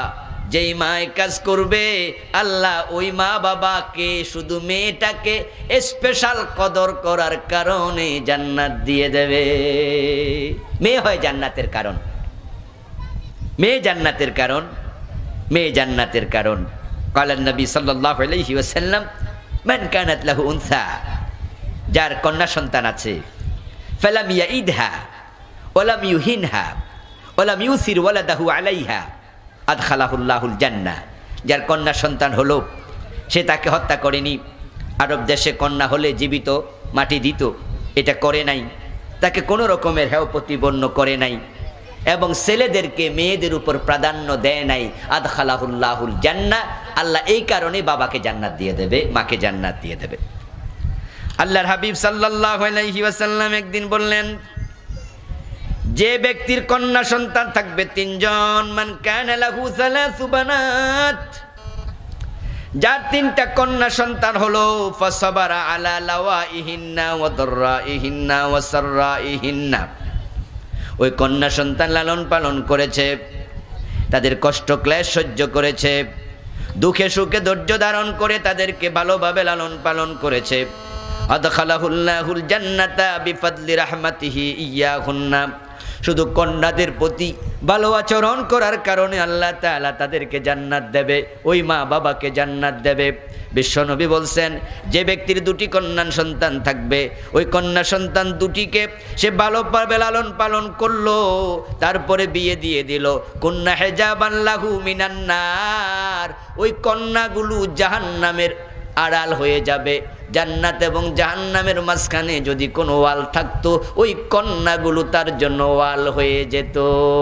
A: যেই মা এই কাজ করবে আল্লাহ ওই মা বাবাকে শুধু মেয়েটাকে স্পেশাল কদর করার কারণে জান্নাত দিয়ে দেবে। মেয়ে হয় জান্নাতের কারণ, মেয়ে জান্নাতের কারণ, মেয়ে জান্নাতের কারণ। কালান নবী সাল্লাল্লাহু আলাইহি ওয়াসাল্লাম মান কানাত লাহু উনসা, যার কন্যা সন্তান আছে, ফালাম ইয়াইদহা ওয়ালাম ইউহিনহা ওয়ালাম ইউসির ওয়ালাদাহু আলাইহা আদখালাহুল্লাহুল জান্নাহ, যার কন্যা সন্তান হলো সে তাকে হত্যা করেনি, আরব দেশে কন্যা হলে জীবিত মাটি দিত, এটা করে নাই, তাকে কোনো রকমের হেয় প্রতিপন্ন করে নাই, এবং ছেলেদেরকে মেয়েদের উপর প্রাধান্য দেয় নাই, আদখালাহুল্লাহুল জান্নাহ, আল্লাহ এই কারণে বাবাকে জান্নাত দিয়ে দেবে, মাকে জান্নাত দিয়ে দেবে। আল্লাহর হাবিব সাল্লাল্লাহু আলাইহি ওয়াসাল্লাম একদিন বললেন, যে ব্যক্তির কন্যা সন্তান থাকবে তিনজন, মান কানা লাহু সালাসু বানাত, যার তিনটা কন্যা সন্তান হলো, ফাসাবারা আলা লাওয়াইহিন্না ওয়া দাররাইহিন্না ওয়া সাররাইহিন্না, ওই কন্যা সন্তান লালন পালন করেছে, তাদের কষ্ট ক্লেশ সহ্য করেছে, দুঃখে সুখে ধৈর্য ধারণ করে তাদেরকে ভালোভাবে লালন পালন করেছে, আদখালাহুল্লাহুল জান্নাতা বিফাদলি রাহমাতিহি ইয়াহুন্না, শুধু কন্যাদের প্রতি ভালো আচরণ করার কারণে আল্লাহ তাআলা তাদেরকে জান্নাত দেবে, ওই মা বাবাকে জান্নাত দেবে। বিশ্বনবী বলছেন, যে ব্যক্তির দুটি কন্যা সন্তান থাকবে, ওই কন্যা সন্তান দুটিকে সে ভালোভাবে লালন পালন করলো, তারপরে বিয়ে দিয়ে দিল, কুন্না হিজাবান লাহু মিনান নার, ওই কন্যাগুলো জাহান্নামের আড়াল হয়ে যাবে। জান্নাত এবং জাহান্নামের মাঝখানে যদি কোনো ওয়াল থাকতো, ওই কন্যাগুলো তার জন্য ওয়াল হয়ে যেত।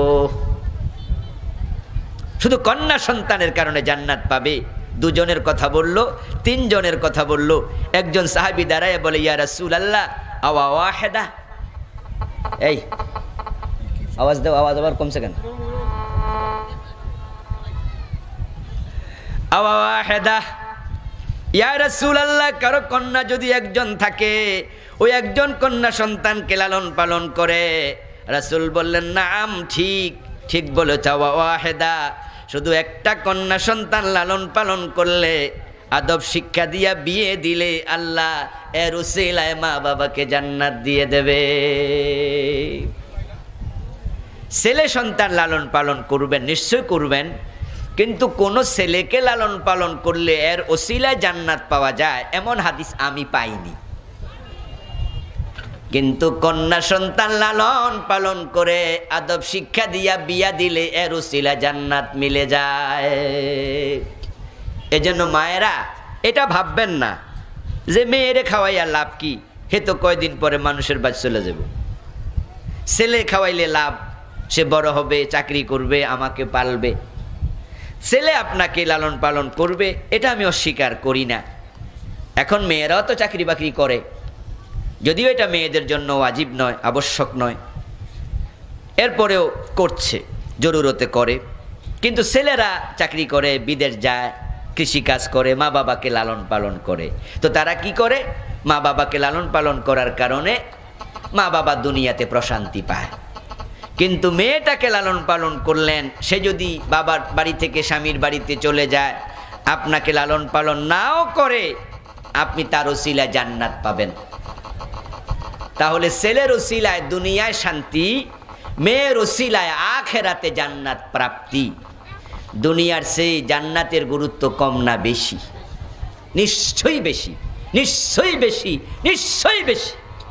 A: শুধু কন্যা সন্তানের কারণে জান্নাত পাবে। দুজনের কথা বলল, তিনজনের কথা বলল। একজন সাহাবী দাঁড়ায় বলে, ইয়া রাসূলুল্লাহ আওয়া ওয়াহিদা, এই আওয়াজ দাও, আওয়াজ আবার কমছে কেন? আওয়া ওয়াহিদা, ইয়া রাসূলুল্লাহ, কারো কন্যা যদি একজন থাকে, ওই একজন কন্যা সন্তানকে লালন পালন করে। রাসূল বললেন, নাম, ঠিক ঠিক বলেছ, ওয়া ওয়াহিদা, শুধু একটা কন্যা সন্তান লালন পালন করলে, আদব শিক্ষা দিয়া বিয়ে দিলে, আল্লাহ এর উসিলায় মা বাবাকে জান্নাত দিয়ে দেবে। ছেলে সন্তান লালন পালন করবেন, নিশ্চয় করবেন, কিন্তু কোন ছেলেকে লালন পালন করলে এর ওসিলায় জান্নাত পাওয়া যায় এমন হাদিস আমি পাইনি। কিন্তু কন্যা সন্তান লালন পালন করে আদব শিক্ষা দিয়া বিয়া দিলে এর ওসিলায় জান্নাত মিলে যায়। এজন্য মায়েরা এটা ভাববেন না যে মেয়েরে খাওয়াইয়া লাভ কি, হে তো কয়দিন পরে মানুষের বাড়ি চলে যাব। ছেলে খাওয়াইলে লাভ, সে বড় হবে, চাকরি করবে, আমাকে পালবে। ছেলে আপনাকে লালন পালন করবে, এটা আমি অস্বীকার করি না। এখন মেয়েরাও তো চাকরি বাকরি করে, যদিও এটা মেয়েদের জন্য ওয়াজিব নয়, আবশ্যক নয়, এরপরেও করছে, জরুরতে করে। কিন্তু ছেলেরা চাকরি করে, বিদেশ যায়, কৃষিকাজ করে, মা বাবাকে লালন পালন করে। তো তারা কি করে? মা বাবাকে লালন পালন করার কারণে মা বাবা দুনিয়াতে প্রশান্তি পায়। কিন্তু মেয়েটাকে লালন পালন করলেন, সে যদি বাবার বাড়ি থেকে স্বামীর বাড়িতে চলে যায়, আপনাকে লালন পালন নাও করে, আপনি তার ওসিলায় জান্নাত পাবেন। তাহলে ছেলের ওসিলায় দুনিয়ায় শান্তি, মেয়ের ওসিলায় আখিরাতে জান্নাত প্রাপ্তি। দুনিয়ার সেই জান্নাতের গুরুত্ব কম না বেশি? নিশ্চয়ই বেশি, নিশ্চয়ই বেশি, নিশ্চয়ই বেশি।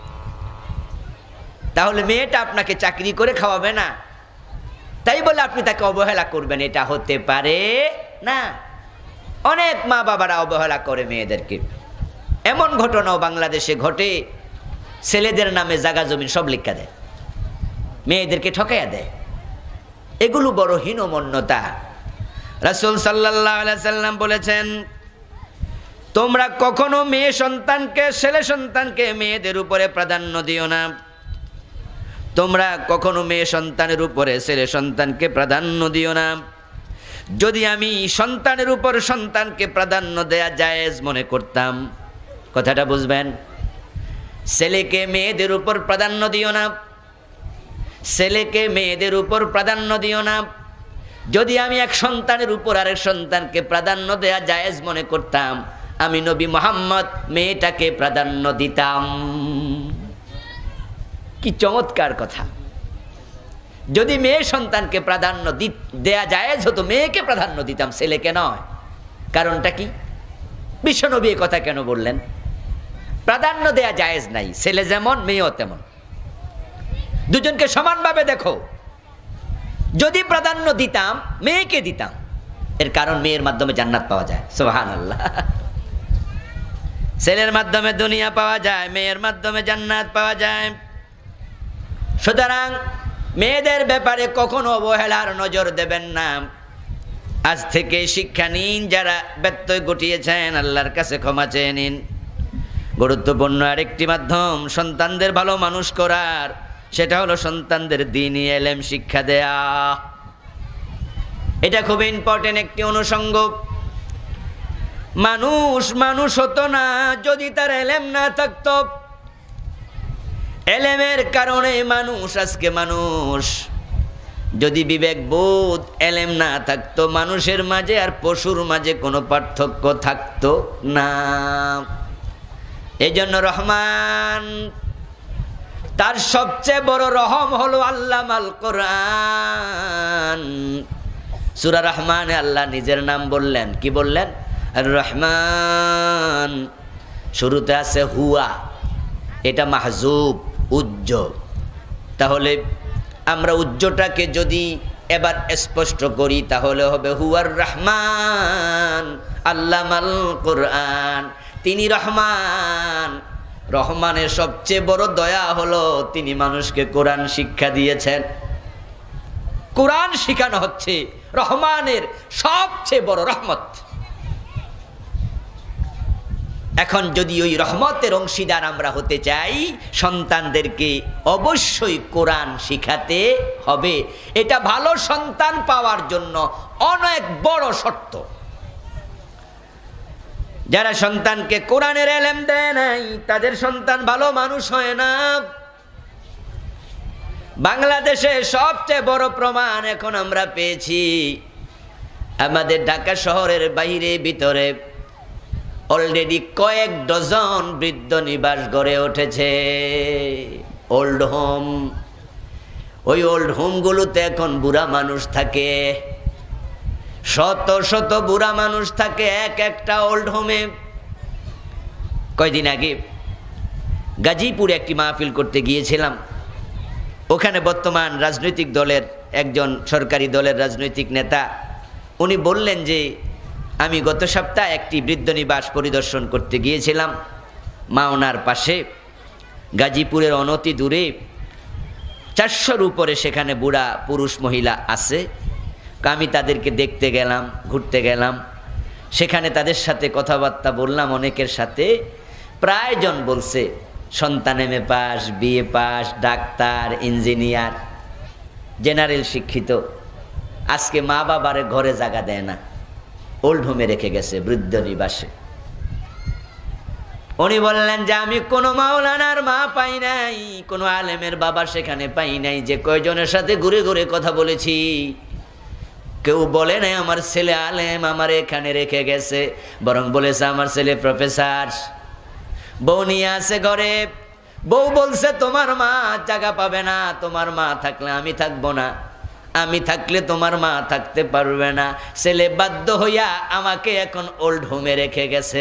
A: তাহলে মেয়েটা আপনাকে চাকরি করে খাওয়াবে না, তাই বলে আপনি তাকে অবহেলা করবেন, এটা হতে পারে না। অনেক মা বাবারা অবহেলা করে মেয়েদেরকে। এমন ঘটনাও বাংলাদেশে ঘটে, ছেলেদের নামে জায়গা জমি সব লিখা দেয়, মেয়েদেরকে ঠকাইয়া দেয়। এগুলো বড় হীনমন্যতা। রাসূল সাল্লাল্লাহু আলাইহি সাল্লাম বলেছেন, তোমরা কখনো মেয়ে সন্তানকে, ছেলে সন্তানকে মেয়েদের উপরে প্রাধান্য দিও না। তোমরা কখনো মেয়ে সন্তানের উপরে ছেলে সন্তানকে প্রাধান্য দিও না। যদি আমি সন্তানের উপর সন্তানকে প্রাধান্য দেয়া জায়েজ মনে করতাম, কথাটা বুঝবেন, ছেলেকে মেয়েদের উপর প্রাধান্য দিও না, ছেলেকে মেয়েদের উপর প্রাধান্য দিও না। যদি আমি এক সন্তানের উপর আরেক সন্তানকে প্রাধান্য দেয়া জায়েজ মনে করতাম, আমি নবী মুহাম্মদ মেয়েটাকে প্রাধান্য দিতাম। কি চমৎকার কথা! যদি মেয়ে সন্তানকে প্রাধান্য দেয়া জায়েজ হতো, মেয়েকে প্রাধান্য দিতাম, ছেলেকে নয়। কারণটা কি? বিশ্বনবী এই কথা কেন বললেন? প্রাধান্য দেয়া জায়েজ নাই, ছেলে যেমন মেয়েও তেমন, দুজনকে সমানভাবে দেখো। যদি প্রাধান্য দিতাম, মেয়েকে দিতাম। এর কারণ মেয়ের মাধ্যমে জান্নাত পাওয়া যায়। সুবহানাল্লাহ। ছেলের মাধ্যমে দুনিয়া পাওয়া যায়, মেয়ের মাধ্যমে জান্নাত পাওয়া যায়। সুতরাং মেয়েদের ব্যাপারে কখনো অবহেলার নজর দেবেন না। আজ থেকে শিক্ষা নিন, যারা ব্যত্যয় ঘটিয়েছেন আল্লাহর কাছে ক্ষমা চেয়ে নিন। গুরুত্বপূর্ণ আরেকটি মাধ্যম সন্তানদের ভালো মানুষ করার, সেটা হলো সন্তানদের দ্বীনি ইলম শিক্ষা দেয়া। এটা খুব ইম্পর্টেন্ট একটি অনুষঙ্গ। মানুষ মানুষ হতো না যদি তার ইলম না থাকতো। ইলমের কারণে মানুষ আজকে মানুষ। যদি বিবেক বোধ ইলম না থাকতো, মানুষের মাঝে আর পশুর মাঝে কোনো পার্থক্য থাকতো না। এই জন্য রহমান, তার সবচেয়ে বড় রহম হলো আল্লামাল কোরআন। সূরা রহমানে আল্লাহ নিজের নাম বললেন। কি বললেন? আর রহমান। শুরুতে আছে হুয়া, এটা মাহজুব, উজ্জ। তাহলে আমরা উজ্জটাকে যদি এবার স্পষ্ট করি তাহলে হবে হুয়ার রহমান আল্লামাল কোরআন। তিনি রহমান। রহমানের সবচেয়ে বড় দয়া হলো তিনি মানুষকে কোরআন শিক্ষা দিয়েছেন। কোরআন শিখানো হচ্ছে রহমানের সবচেয়ে বড় রহমত। এখন যদি ওই রহমতের অংশীদার আমরা হতে চাই, সন্তানদেরকে অবশ্যই কোরআন শিখাতে হবে। এটা ভালো সন্তান পাওয়ার জন্য অনেক বড় শর্ত। যারা সন্তানকে কোরআনের ইলম দেয় নাই, তাদের সন্তান ভালো মানুষ হয় না। বাংলাদেশে সবচেয়ে বড় প্রমাণ এখন আমরা পেয়েছি। আমাদের ঢাকা শহরের বাইরে ভিতরে অলরেডি কয়েক ডজন বৃদ্ধ নিবাস গড়ে উঠেছে, ওল্ড হোম। ওই ওল্ড হোমগুলোতে এখন বুড়া মানুষ থাকে, শত শত বুড়া মানুষ থাকে এক একটা ওল্ড হোমে। কয়দিন আগে গাজীপুরে একটি মাহফিল করতে গিয়েছিলাম। ওখানে বর্তমান রাজনৈতিক দলের একজন সরকারি দলের রাজনৈতিক নেতা, উনি বললেন যে আমি গত সপ্তাহে একটি বৃদ্ধ নিবাস পরিদর্শন করতে গিয়েছিলাম মাওনার পাশে, গাজীপুরের অনতি দূরে। চারশোর উপরে সেখানে বুড়া পুরুষ মহিলা আছে। আমি তাদেরকে দেখতে গেলাম, ঘুরতে গেলাম, সেখানে তাদের সাথে কথাবার্তা বললাম। অনেকের সাথে প্রায়জন বলছে সন্তান M A pass, BA pass, doctor, engineer, general শিক্ষিত। আজকে মা বাবারে ঘরে জায়গা দেয় না, ওল্ড হোমে রেখে গেছে, বৃদ্ধ নিবাসে। উনি বললেন যে আমি কোনো মাওলানার মা পাই নাই, কোনো আলেমের বাবা সেখানে পাই নাই। যে কয়জনের সাথে ঘুরে ঘুরে কথা বলেছি, কেউ বলে নাই আমার ছেলে আলেম আমার এখানে রেখে গেছে, বরং বলেছে আমার ছেলে প্রফেসর। বউ নিয়ে আছে ঘরে, বউ বলছে তোমার মা জায়গা পাবে না, তোমার মা থাকলে আমি থাকবো না, আমি থাকলে তোমার মা থাকতে পারবে না। ছেলে বাধ্য হইয়া আমাকে এখন ওল্ড হোমে রেখে গেছে।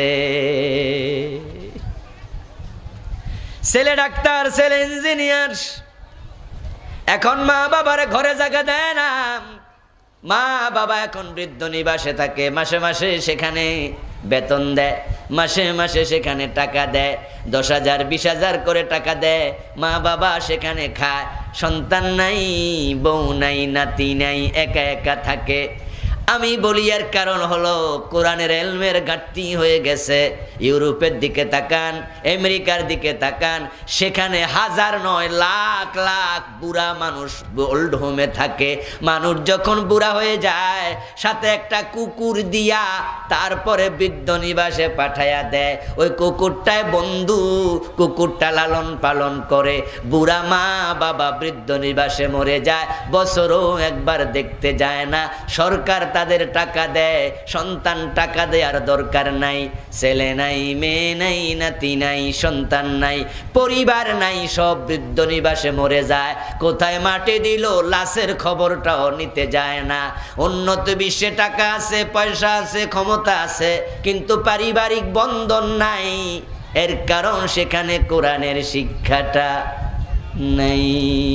A: ছেলে ডাক্তার, ছেলে ইঞ্জিনিয়ার, এখন মা বাবার ঘরে জায়গা দেয় না। মা বাবা এখন বৃদ্ধ নিবাসে থাকে, মাসে মাসে সেখানে বেতন দেয়, মাসে মাসে সেখানে টাকা দেয়, দশ হাজার বিশ হাজার করে টাকা দেয়। মা বাবা সেখানে খায়, সন্তান নাই, বউ নাই, নাতি নাই, একা একা থাকে। আমি বলি এর কারণ হলো কোরআনের ইলমের ঘাটতি হয়ে গেছে। ইউরোপের দিকে তাকান, আমেরিকার দিকে তাকান, সেখানে হাজার নয় লাখ লাখ বুড়া মানুষ ওল্ড হোমে থাকে। মানুষ যখন বুড়া হয়ে যায় সাথে একটা কুকুর দিয়া তারপরে বৃদ্ধ নিবাসে পাঠায়া দেয়। ওই কুকুরটায় বন্ধু, কুকুরটা লালন পালন করে। বুড়া মা বাবা বৃদ্ধ নিবাসে মরে যায়, বছরও একবার দেখতে যায় না। সরকার তাদের টাকা দেয়, সন্তান টাকা দেওয়ার দরকার নাই। ছেলে নাই, মেয়ে নাই, নাতি নাই, সন্তান নাই, পরিবার নাই, সব বৃদ্ধ নিবাসে মরে যায়। কোথায় মাটি দিল লাশের খবরটাও নিতে যায় না। উন্নত বিশ্বে টাকা আছে, পয়সা আছে, ক্ষমতা আছে, কিন্তু পারিবারিক বন্ধন নাই। এর কারণ সেখানে কোরআনের শিক্ষাটা নাই।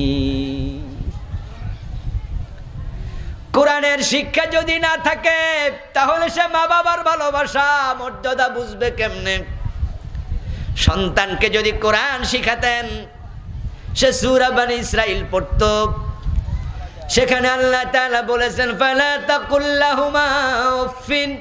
A: কোরআনের শিক্ষা যদি না থাকে তাহলে সে মা বাবার ভালোবাসা মর্যাদা বুঝবে কেমনে? সন্তানকে যদি কোরআন শিখাতেন, সে সূরা বনী ইসরাইল পড়তো, সেখানে আল্লাহ তাআলা বলেছেন ফালা তাকুল লাহুমা উফিন,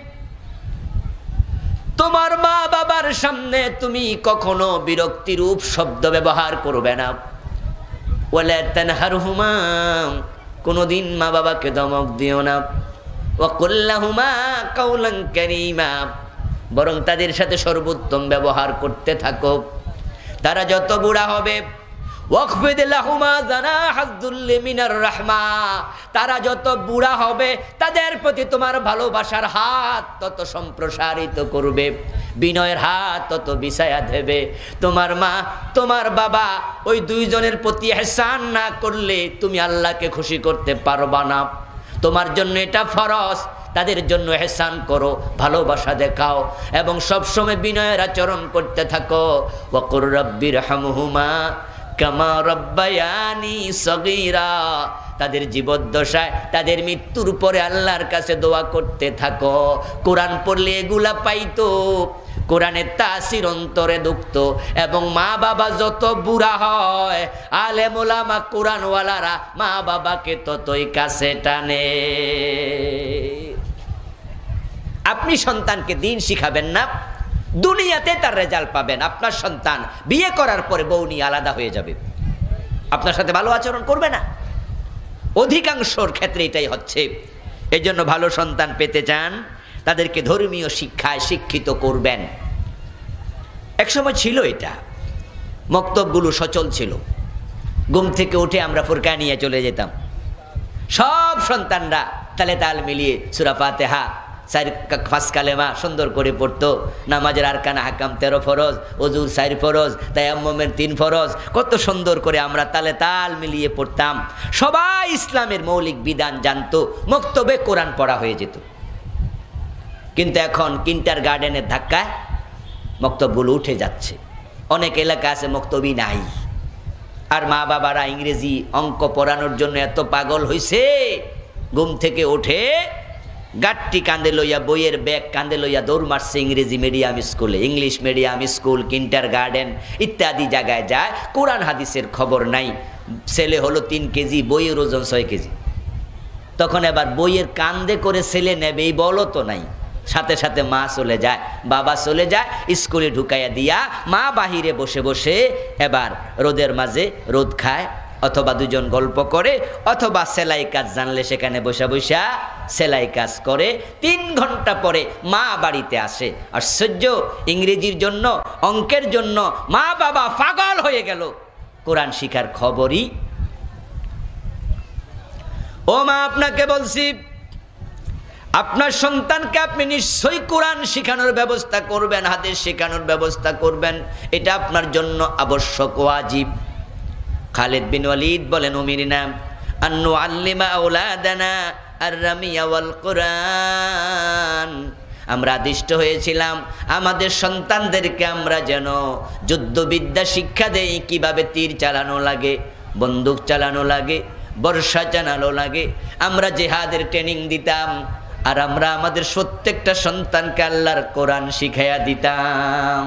A: তোমার মা বাবার সামনে তুমি কখনো বিরক্তিরূপ শব্দ ব্যবহার করবে না। ওয়ালা তানহারহুমা, কোনদিন মা বাবাকে ধমক দিও না। ওয়া কুল লাহুমা কাওলান কারীমা, বরং তাদের সাথে সর্বোত্তম ব্যবহার করতে থাকো। তারা যত বুড়া হবে, ওয়াখফিদ লাহুমা জানাহাদ যুল্লি মিনার রাহমা, তারা যত বুড়া হবে তাদের প্রতি তোমার ভালোবাসার হাত তত সম্প্রসারিত করবে, বিনয়ের হাত তত বিছায়া দেবে। তোমার মা তোমার বাবা ওই দুইজনের প্রতি ইহসান না করলে তুমি আল্লাহকে খুশি করতে পারবা না। তোমার জন্য এটা ফরজ, তাদের জন্য ইহসান করো, ভালোবাসা দেখাও এবং সবসময় বিনয়ের আচরণ করতে থাকো। ওয়া কুর রাব্বিরহামহুমা কামা রাব্বায়ানি সগীরা, তাদের জীবদ্দশায় তাদের মৃত্যুর পরে আল্লাহর কাছে দোয়া করতে থাকো। কোরআন পড়লে এগুলা পাইতো, কোরআনের তাসির অন্তরে ঢুকত। এবং মা বাবা যত বুড়া হয়, আলেম ওলামা কোরআনওয়ালারা মা বাবাকে ততই কাছে টানে। আপনি সন্তানকে দিন শিখাবেন না, দুনিয়াতে তার রেজাল্ট পাবেন। আপনার সন্তান বিয়ে করার পরে বউ নিয়ে আলাদা হয়ে যাবে, আপনার সাথে ভালো আচরণ করবে না। অধিকাংশর ক্ষেত্রে এটাই হচ্ছে। এই জন্য ভালো সন্তান পেতে চান, তাদেরকে ধর্মীয় শিক্ষায় শিক্ষিত করবেন। একসময় ছিল এটা, মক্তবগুলো সচল ছিল। ঘুম থেকে উঠে আমরা ফুরকা নিয়ে চলে যেতাম, সব সন্তানরা তালে তাল মিলিয়ে সূরা ফাতিহা চার পাঁচ কালেমা সুন্দর করে পড়তো। নামাজের আরকান হাকাম তেরো ফরজ, ওযুর চার ফরজ, তায়াম্মুমের তিন ফরজ, কত সুন্দর করে আমরা তালে তাল মিলিয়ে পড়তাম। সবাই ইসলামের মৌলিক বিধান জানতো, মক্তবে কোরআন পড়া হয়ে যেত। কিন্তু এখন কিন্টার গার্ডেনের ধাক্কায় মক্তবগুলো উঠে যাচ্ছে। অনেক এলাকা আছে মক্তবই নাই। আর মা বাবারা ইংরেজি অঙ্ক পড়ানোর জন্য এত পাগল হইছে, ঘুম থেকে ওঠে গাট্টি কাঁধে লইয়া, বইয়ের ব্যাগ কাঁধে লইয়া দৌড় মারছে ইংরেজি মিডিয়াম স্কুলে, English medium school, kindergarten ইত্যাদি জায়গায় যায়। কোরআন হাদিসের খবর নাই। ছেলে হলো তিন কেজি, বইয়ের ওজন ছয় কেজি। তখন এবার বইয়ের কাঁধে করে ছেলে নেবে এই বলো তো নাই, সাথে সাথে মা চলে যায়, বাবা চলে যায়, স্কুলে ঢুকাইয়া দিয়া মা বাহিরে বসে বসে এবার রোদের মাঝে রোদ খায়, অথবা দুজন গল্প করে, অথবা সেলাই কাজ জানলে সেখানে বসে বসা সেলাই কাজ করে। তিন ঘন্টা পরে মা বাড়িতে আসে। আশ্চর্য, ইংরেজির জন্য অঙ্কের জন্য মা বাবা পাগল হয়ে গেল, কোরআন শিখার খবরই। ও মা, আপনাকে বলছি, আপনার সন্তানকে আপনি নিশ্চয়ই কোরআন শেখানোর ব্যবস্থা করবেন, হাদিস শেখানোর ব্যবস্থা করবেন, এটা আপনার জন্য আবশ্যক, ওয়াজিব। খালিদ বিন ওয়ালিদ বলেন, উমিরনা আন নুআল্লিমা আওলাদানা আর-রামিয়া ওয়াল কুরআন, আমরা আদিষ্ট হয়েছিলাম আমাদের সন্তানদেরকে আমরা যেন যুদ্ধবিদ্যা শিক্ষা দেই, কিভাবে তীর চালানো লাগে, বন্দুক চালানো লাগে, বর্ষা চালানো লাগে। আমরা জিহাদের ট্রেনিং দিতাম, আর আমরা আমাদের প্রত্যেকটা সন্তানকে আল্লাহর কোরআন শিখাইয়া দিতাম।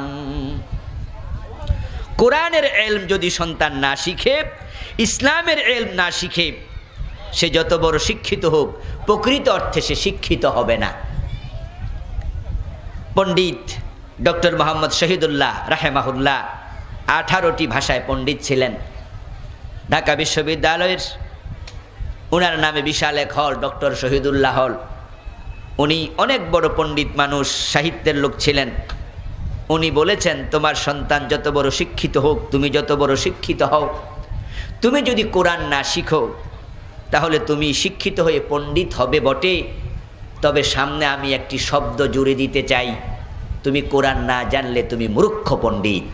A: কোরআনের ইলম যদি সন্তান না শিখে, ইসলামের ইলম না শিখে, সে যত বড় শিক্ষিত হোক প্রকৃত অর্থে সে শিক্ষিত হবে না। পণ্ডিত ডক্টর মোহাম্মদ শহীদুল্লাহ রাহেমাহুল্লাহ আঠারোটি ভাষায় পণ্ডিত ছিলেন। ঢাকা বিশ্ববিদ্যালয়ের ওনার নামে বিশাল এক হল, ডক্টর শহীদুল্লাহ হল। উনি অনেক বড় পণ্ডিত মানুষ, সাহিত্যের লোক ছিলেন। উনি বলেছেন, তোমার সন্তান যত বড় শিক্ষিত হোক, তুমি যত বড় শিক্ষিত হও, তুমি যদি কোরআন না শিখো তাহলে তুমি শিক্ষিত হয়ে পণ্ডিত হবে বটে, তবে সামনে আমি একটি শব্দ জুড়ে দিতে চাই, তুমি কোরআন না জানলে তুমি মূর্খ পণ্ডিত।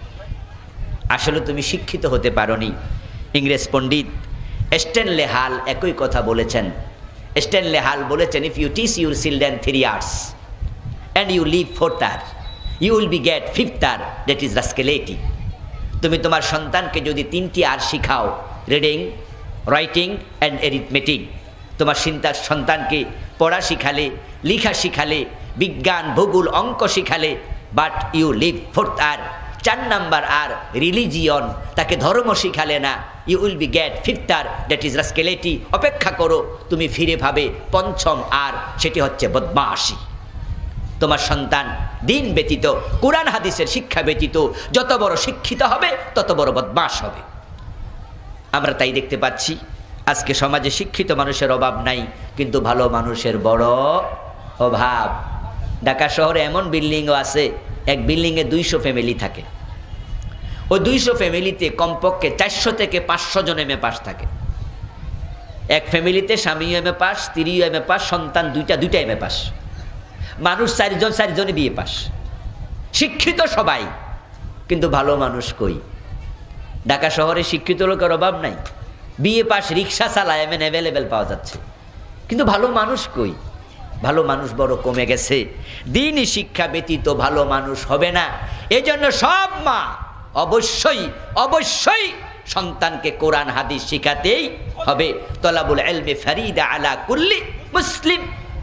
A: আসলে তুমি শিক্ষিত হতে পারোনি। ইংরেজ পণ্ডিত স্ট্যানলে হাল একই কথা বলেছেন। স্ট্যানলে হাল বলেছেন, if you teach your children three years and you leave fourth year, you will be get fifth year, that is rascality. তুমি তোমার সন্তানকে যদি তিনটি আর শিখাও, রিডিং, রাইটিং অ্যান্ড এরিথমেটিক, তোমার চিন্তার সন্তানকে পড়া শিখালে, লেখা শিখালে, বিজ্ঞান, ভূগোল, অঙ্ক শিখালে, but you leave fourth R, চার নাম্বার আর রিলিজিয়ন, তাকে ধর্ম শিখালে না, you will be get fifth R, that is rascality. অপেক্ষা করো, তুমি ফিরে পাবে পঞ্চম আর, সেটি হচ্ছে বদমাশি। তোমার সন্তান দিন ব্যতীত, কোরআন হাদিসের শিক্ষা ব্যতীত যত বড় শিক্ষিত হবে তত বড় বদমাশ হবে। আমরা তাই দেখতে পাচ্ছি আজকে সমাজে শিক্ষিত মানুষের অভাব নাই, কিন্তু ভালো মানুষের বড় অভাব। ঢাকা শহরে এমন বিল্ডিংও আছে, এক বিল্ডিংয়ে দুইশো ফ্যামিলি থাকে। ওই দুইশো ফ্যামিলিতে কমপক্ষে চারশো থেকে পাঁচশো জন এম এ পাস থাকে। এক ফ্যামিলিতে স্বামীও এম এ পাস, স্ত্রীও এম এ পাস, সন্তান দুইটা দুইটা এম এ পাস, মানুষ চারজন চারজনে বিয়ে পাস, শিক্ষিত সবাই, কিন্তু ভালো মানুষ কই? ঢাকা শহরে শিক্ষিত লোকের অভাব নাই, বিয়ে পাস, রিক্সা চালায়, এমন অ্যাভেলেবেল পাওয়া যাচ্ছে, কিন্তু ভালো মানুষ কই? ভালো মানুষ বড় কমে গেছে। দিনই শিক্ষা ব্যতীত ভালো মানুষ হবে না। এজন্য সব মা অবশ্যই অবশ্যই সন্তানকে কোরআন হাদিস শিখাতেই হবে। তলাবুল ইলমি ফারিদা আলা কুল্লি মুসলিম।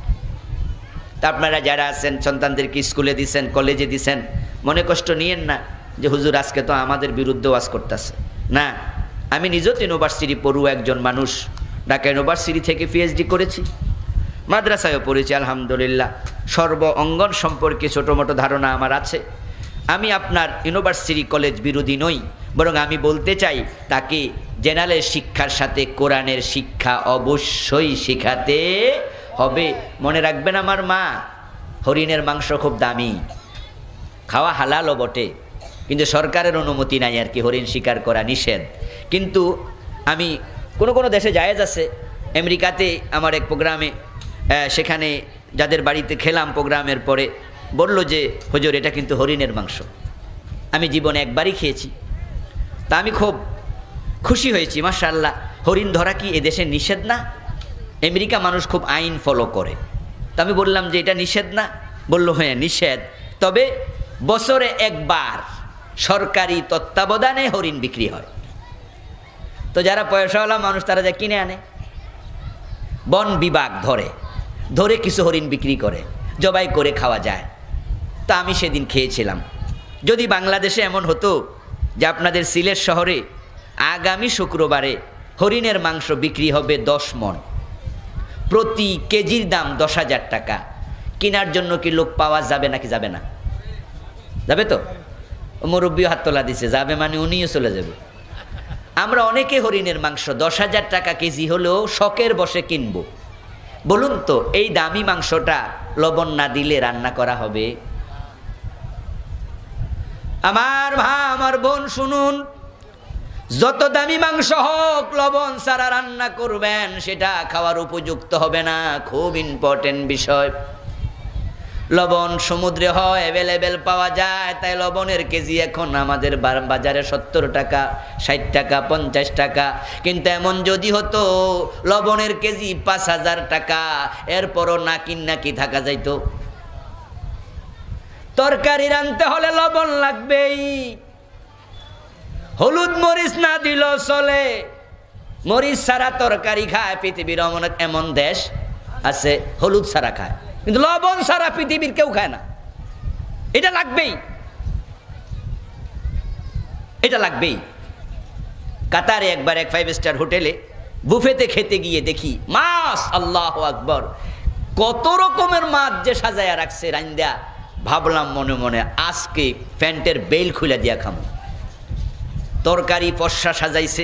A: তা আপনারা যারা আছেন, সন্তানদেরকে স্কুলে দিছেন, কলেজে দিছেন, মনে কষ্ট নিয়েন না যে হুজুর আজকে তো আমাদের বিরুদ্ধে ওয়াজ করতেছে। না, আমি নিজেও তো ইউনিভার্সিটি পড়ুয়া একজন মানুষ। ঢাকা ইউনিভার্সিটি থেকে পিএইচডি করেছি, মাদ্রাসায়ও পড়েছি আলহামদুলিল্লাহ। সর্ব অঙ্গন সম্পর্কে ছোটো মোটো ধারণা আমার আছে। আমি আপনার ইউনিভার্সিটি কলেজ বিরোধী নই, বরং আমি বলতে চাই তাকে জেনারেল শিক্ষার সাথে কোরআনের শিক্ষা অবশ্যই শিখাতে হবে। মনে রাখবেন আমার মা, হরিণের মাংস খুব দামি, খাওয়া হালালও বটে, কিন্তু সরকারের অনুমতি নাই আর কি, হরিণ শিকার করা নিষেধ। কিন্তু আমি কোনো কোনো দেশে জায়েজ আছে। আমেরিকাতে আমার এক প্রোগ্রামে, সেখানে যাদের বাড়িতে খেলাম প্রোগ্রামের পরে বলল যে হুজুর এটা কিন্তু হরিণের মাংস। আমি জীবনে একবারই খেয়েছি, তা আমি খুব খুশি হয়েছি, মাশাআল্লাহ। হরিণ ধরা কি এদেশে নিষেধ না? আমেরিকা মানুষ খুব আইন ফলো করে। তা আমি বললাম যে এটা নিষেধ না? বললো হ্যাঁ নিষেধ, তবে বছরে একবার সরকারি তত্ত্বাবধানে হরিণ বিক্রি হয়। তো যারা পয়সাওয়ালা মানুষ তারা যা কিনে আনে, বন বিভাগ ধরে ধরে কিছু হরিণ বিক্রি করে, জবাই করে খাওয়া যায়। তা আমি সেদিন খেয়েছিলাম। যদি বাংলাদেশে এমন হতো যে আপনাদের সিলেট শহরে আগামী শুক্রবারে হরিণের মাংস বিক্রি হবে দশ মণ, প্রতি কেজির দাম দশ হাজার টাকা, কেনার জন্য কি লোক পাওয়া যাবে নাকি যাবে না? যাবে তো? মুরব্বী হাত তোলা দিছে, যাবে মানে উনিও চলে যাবে। আমরা অনেকে হরিণের মাংস দশ হাজার টাকা কেজি হলেও শখের বসে কিনব। বলুন তো, এই দামি মাংসটা লবণ না দিলে রান্না করা হবে? আমার ভা আমার বোন শুনুন, যত দামি মাংস হোক লবণ ছাড়া রান্না করবেন সেটা খাওয়ার উপযুক্ত হবে না। খুব ইম্পর্টেন্ট বিষয়। লবণ সমুদ্রে হয়, অ্যাভেলেবেল পাওয়া যায়, তাই লবণের কেজি এখন আমাদের বাজারে সত্তর টাকা, ষাট টাকা, পঞ্চাশ টাকা। কিন্তু এমন যদি হতো লবণের কেজি পাঁচ হাজার টাকা, এরপরও না কিন না কি থাকা যাইতো? তরকারি রাঁধতে হলে লবণ লাগবেই, হলুদ মরিচ না দিলেও চলে। মরিচ ছাড়া তরকারি খায় পৃথিবীর এমন দেশ আছে হলুদ ছাড়া খায়, কিন্তু লবণ ছাড়া পৃথিবীর কেউ খায় না। এটা লাগবেই, এটা লাগবেই। কাতারে একবার এক ফাইভ স্টার হোটেলে বুফেতে খেতে গিয়ে দেখি মাছ, আল্লাহু আকবার, কত রকমের মাছ যে সাজায়া রাখছে রাইন্দা। ভাবলাম মনে মনে আজকে প্যান্টের বেল খুলে দিয়া খামো। তরকারি পশা সাজাইছে,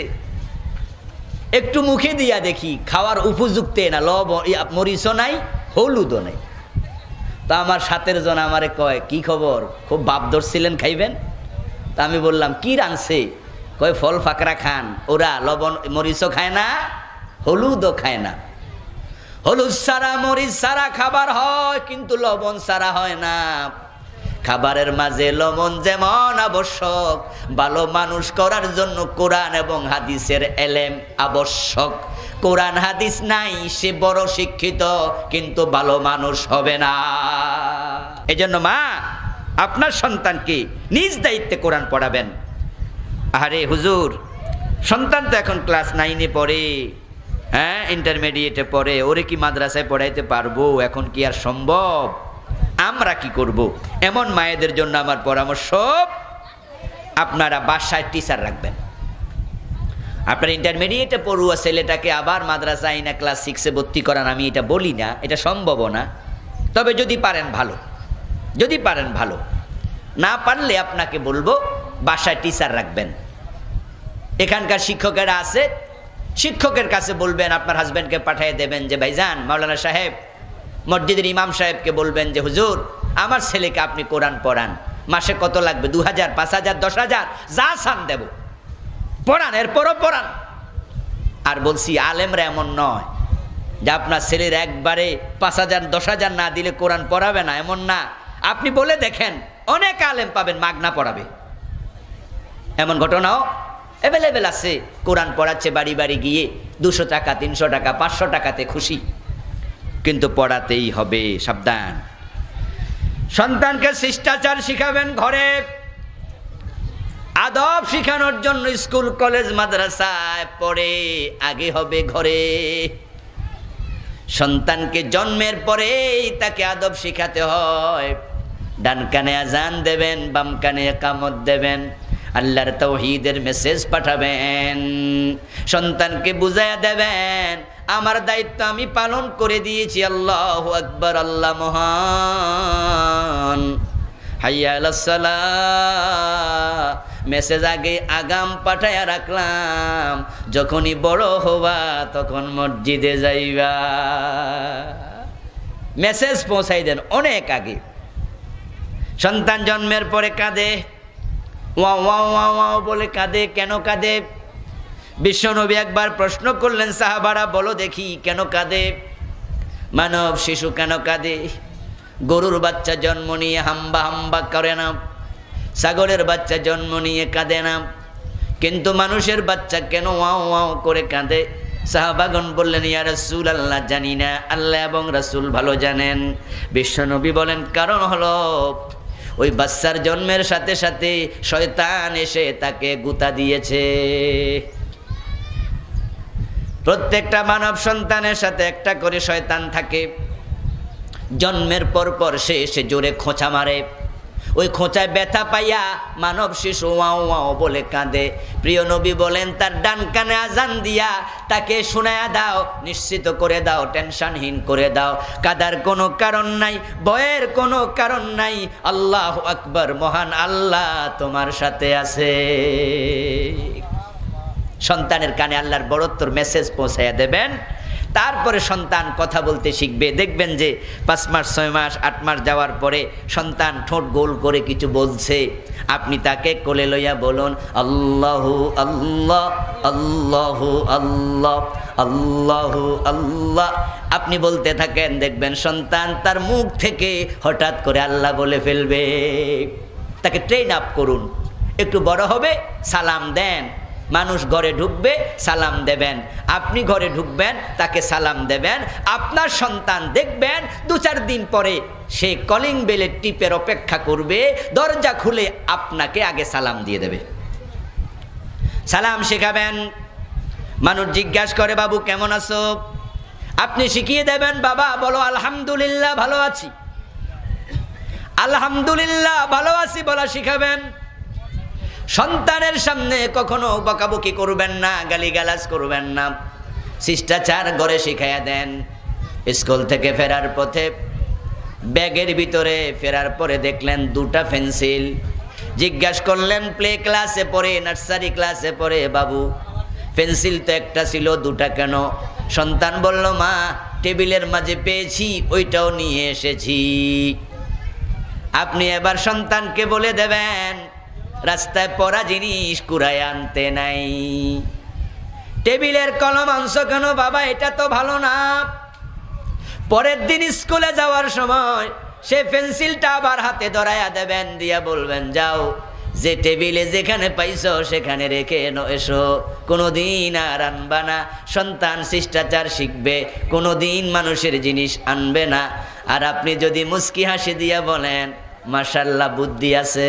A: একটু মুখে দিয়া দেখি খাওয়ার উপযুক্ত না, লবণ মরিচও নাই, হলুদও নাই। তা আমার সাথের জন আমারে কয়, কি খবর, খুব ভাব ধরছিলেন খাইবেন? তা আমি বললাম কি রাঁধছে? কয় ফল ফাকরা খান, ওরা লবণ মরিচও খায় না, হলুদও খায় না। হলুদ সারা মরিচ সারা খাবার হয়, কিন্তু লবণ সারা হয় না। খাবারের মাঝে লবণ যেমন আবশ্যক, ভালো মানুষ করার জন্য কোরআন এবং হাদিসের এলেম আবশ্যক। কোরআন হাদিস নাই, সে বড় শিক্ষিত কিন্তু ভালো মানুষ হবে না। এজন্য মা, আপনার সন্তানকে নিজ দায়িত্বে কোরআন পড়াবেন। আরে হুজুর, সন্তান তো এখন ক্লাস নাইনে পড়ে, হ্যাঁ ইন্টারমিডিয়েটে পড়ে, ওরে কি মাদ্রাসায় পড়াইতে পারবো? এখন কি আর সম্ভব? আমরা কি করব? এমন মায়েদের জন্য আমার পরামর্শ, আপনারা বাসায় টিচার রাখবেন। আপনার ইন্টারমিডিয়েটে পড়ুয়া ছেলেটাকে আবার মাদ্রাসা আইনা ক্লাস সিক্সে ভর্তি করান, আমি এটা বলি না, এটা সম্ভব না। তবে যদি পারেন ভালো, যদি পারেন ভালো, না পারলে আপনাকে বলবো বাসায় টিচার রাখবেন। এখানকার শিক্ষকেরা আছে, শিক্ষকের কাছে বলবেন, আপনার হাজব্যান্ডকে পাঠিয়ে দেবেন যে ভাইজান, মাওলানা সাহেব, মসজিদের ইমাম সাহেবকে বলবেন যে হুজুর আমার ছেলেকে আপনি কোরআন পড়ান, মাসে কত লাগবে? দু হাজার, পাঁচ হাজার, দশ হাজার, যা চান দেব, পড়ান, এরপরও পড়ান। আর বলছি আলেমরা এমন নয় যে আপনার ছেলের একবারে পাঁচ হাজার দশ হাজার না দিলে কোরআন পড়াবে না, এমন না। আপনি বলে দেখেন, অনেক আলেম পাবেন মাগনা পড়াবে, এমন ঘটনাও অ্যাভেলেবেল আছে। কোরআন পড়াচ্ছে বাড়ি বাড়ি গিয়ে, দুশো টাকা, তিনশো টাকা, পাঁচশো টাকাতে খুশি, কিন্তু পড়াতেই হবে। সাবধান। সন্তানকে শিষ্টাচার শিখাবেন ঘরে, আদব শিখানোর জন্য স্কুল কলেজ মাদ্রাসায় পড়ে আগে হবে ঘরে। সন্তানকে জন্মের পরেই তাকে আদব শিখাতে হয়। ডান কানে আজান দেবেন, বাম কানে ইকামত দেবেন, আল্লাহর তাওহীদের মেসেজ পাঠাবেন, সন্তানকে বুঝাইয়া দেবেন আমার দায়িত্ব আমি পালন করে দিয়েছি, আল্লাহু আকবার, আল্লাহ মহান, হাইয়া আলাস সালাহ। মেসেজ আগে আগাম পাঠাইয়া রাখলাম, যখনই বড় হবা তখন মসজিদে যাইবা। মেসেজ পৌঁছাই দেন অনেক আগে। সন্তান জন্মের পরে কাঁদে, ওয়াও ওয়াও ওয়াও ওয়াও বলে কাঁদে। কেন কাঁদে? বিশ্বনবী একবার প্রশ্ন করলেন, সাহাবারা বলো দেখি কেন কাঁদে? মানব শিশু কেন কাঁদে? গরুর বাচ্চা জন্ম নিয়ে হাম্বা হাম্বা করে না, ছাগলের বাচ্চা জন্ম নিয়ে কাঁদে না, কিন্তু মানুষের বাচ্চা কেন ওয়াও ওয়াও করে কাঁদে? সাহাবাগণ বললেন, ইয়া রাসূলুল্লাহ জানি না, আল্লাহ এবং রাসূল ভালো জানেন। বিশ্বনবী বলেন, কারণ হলো ওই বাচ্চার জন্মের সাথে সাথে শয়তান এসে তাকে গুতা দিয়েছে। প্রত্যেকটা মানব সন্তানের সাথে একটা করে শয়তান থাকে। জন্মের পর পর সে এসে জোরে খোঁচা মারে, ওই খোঁচায় ব্যথা পাইয়া মানব শিশু ওয়াও ওয়াও বলে কাঁদে। প্রিয় নবী বলেন, তার ডান কানে আজান দিয়া তাকে শোনায়া দাও, নিশ্চিত করে দাও, টেনশনহীন করে দাও, কাদার কোনো কারণ নাই, ভয়ের কোনো কারণ নাই। আল্লাহু আকবার, মহান আল্লাহ তোমার সাথে আছে। সন্তানের কানে আল্লাহর বড়ত্বর মেসেজ পৌঁছাইয়া দেবেন, তারপরে সন্তান কথা বলতে শিখবে। দেখবেন যে পাঁচ মাস, ছয় মাস, আট মাস যাওয়ার পরে সন্তান ঠোঁট গোল করে কিছু বলছে, আপনি তাকে কোলে লইয়া বলুন আল্লাহু আল্লাহ, আল্লাহু আল্লাহ, আল্লাহু আল্লাহ। আপনি বলতে থাকেন, দেখবেন সন্তান তার মুখ থেকে হঠাৎ করে আল্লাহ বলে ফেলবে। তাকে ট্রেন আপ করুন, একটু বড় হবে সালাম দেন, মানুষ ঘরে ঢুকবে সালাম দেবেন, আপনি ঘরে ঢুকবেন তাকে সালাম দেবেন। আপনার সন্তান দেখবেন দু চার দিন পরে সে কলিং বেলের টিপের অপেক্ষা করবে, দরজা খুলে আপনাকে আগে সালাম দিয়ে দেবে। সালাম শেখাবেন। মানুষ জিজ্ঞাসা করে, বাবু কেমন আছো? আপনি শিখিয়ে দেবেন, বাবা বলো আলহামদুলিল্লাহ ভালো আছি। আলহামদুলিল্লাহ ভালো আছি বলা শিখাবেন। সন্তানের সামনে কখনো বকাবকি করবেন না, গালিগালাজ করবেন না। শিষ্টাচার ঘরে শিখাইয়া দেন। স্কুল থেকে ফেরার পথে ব্যাগের ভিতরে ফেরার পরে দেখলেন দুটা পেন্সিল। জিজ্ঞাসা করলেন, প্লে ক্লাসে পড়ে নার্সারি ক্লাসে পড়ে বাবু, পেন্সিল তো একটা ছিল, দুটা কেন? সন্তান বলল, মা টেবিলের মাঝে পেয়েছি, ওইটাও নিয়ে এসেছি। আপনি এবার সন্তানকে বলে দেবেন, রাস্তায় পড়া জিনিস কুড়ায় আনতে নাই। টেবিলের কলম আনছো কেন বাবা? এটা তো ভালো না। পরের দিন স্কুলে যাওয়ার সময় সে পেন্সিলটা আবার হাতে ধরাইয়া দেবেন, দিয়া বলবেন, যাও যে টেবিলে যেখানে পাইছো সেখানে রেখে এসো, কোনোদিন আর আনবা না। সন্তান শিষ্টাচার শিখবে, কোনোদিন মানুষের জিনিস আনবে না। আর আপনি যদি মুস্কি হাসি দিয়া বলেন, মাশাআল্লাহ বুদ্ধি আছে।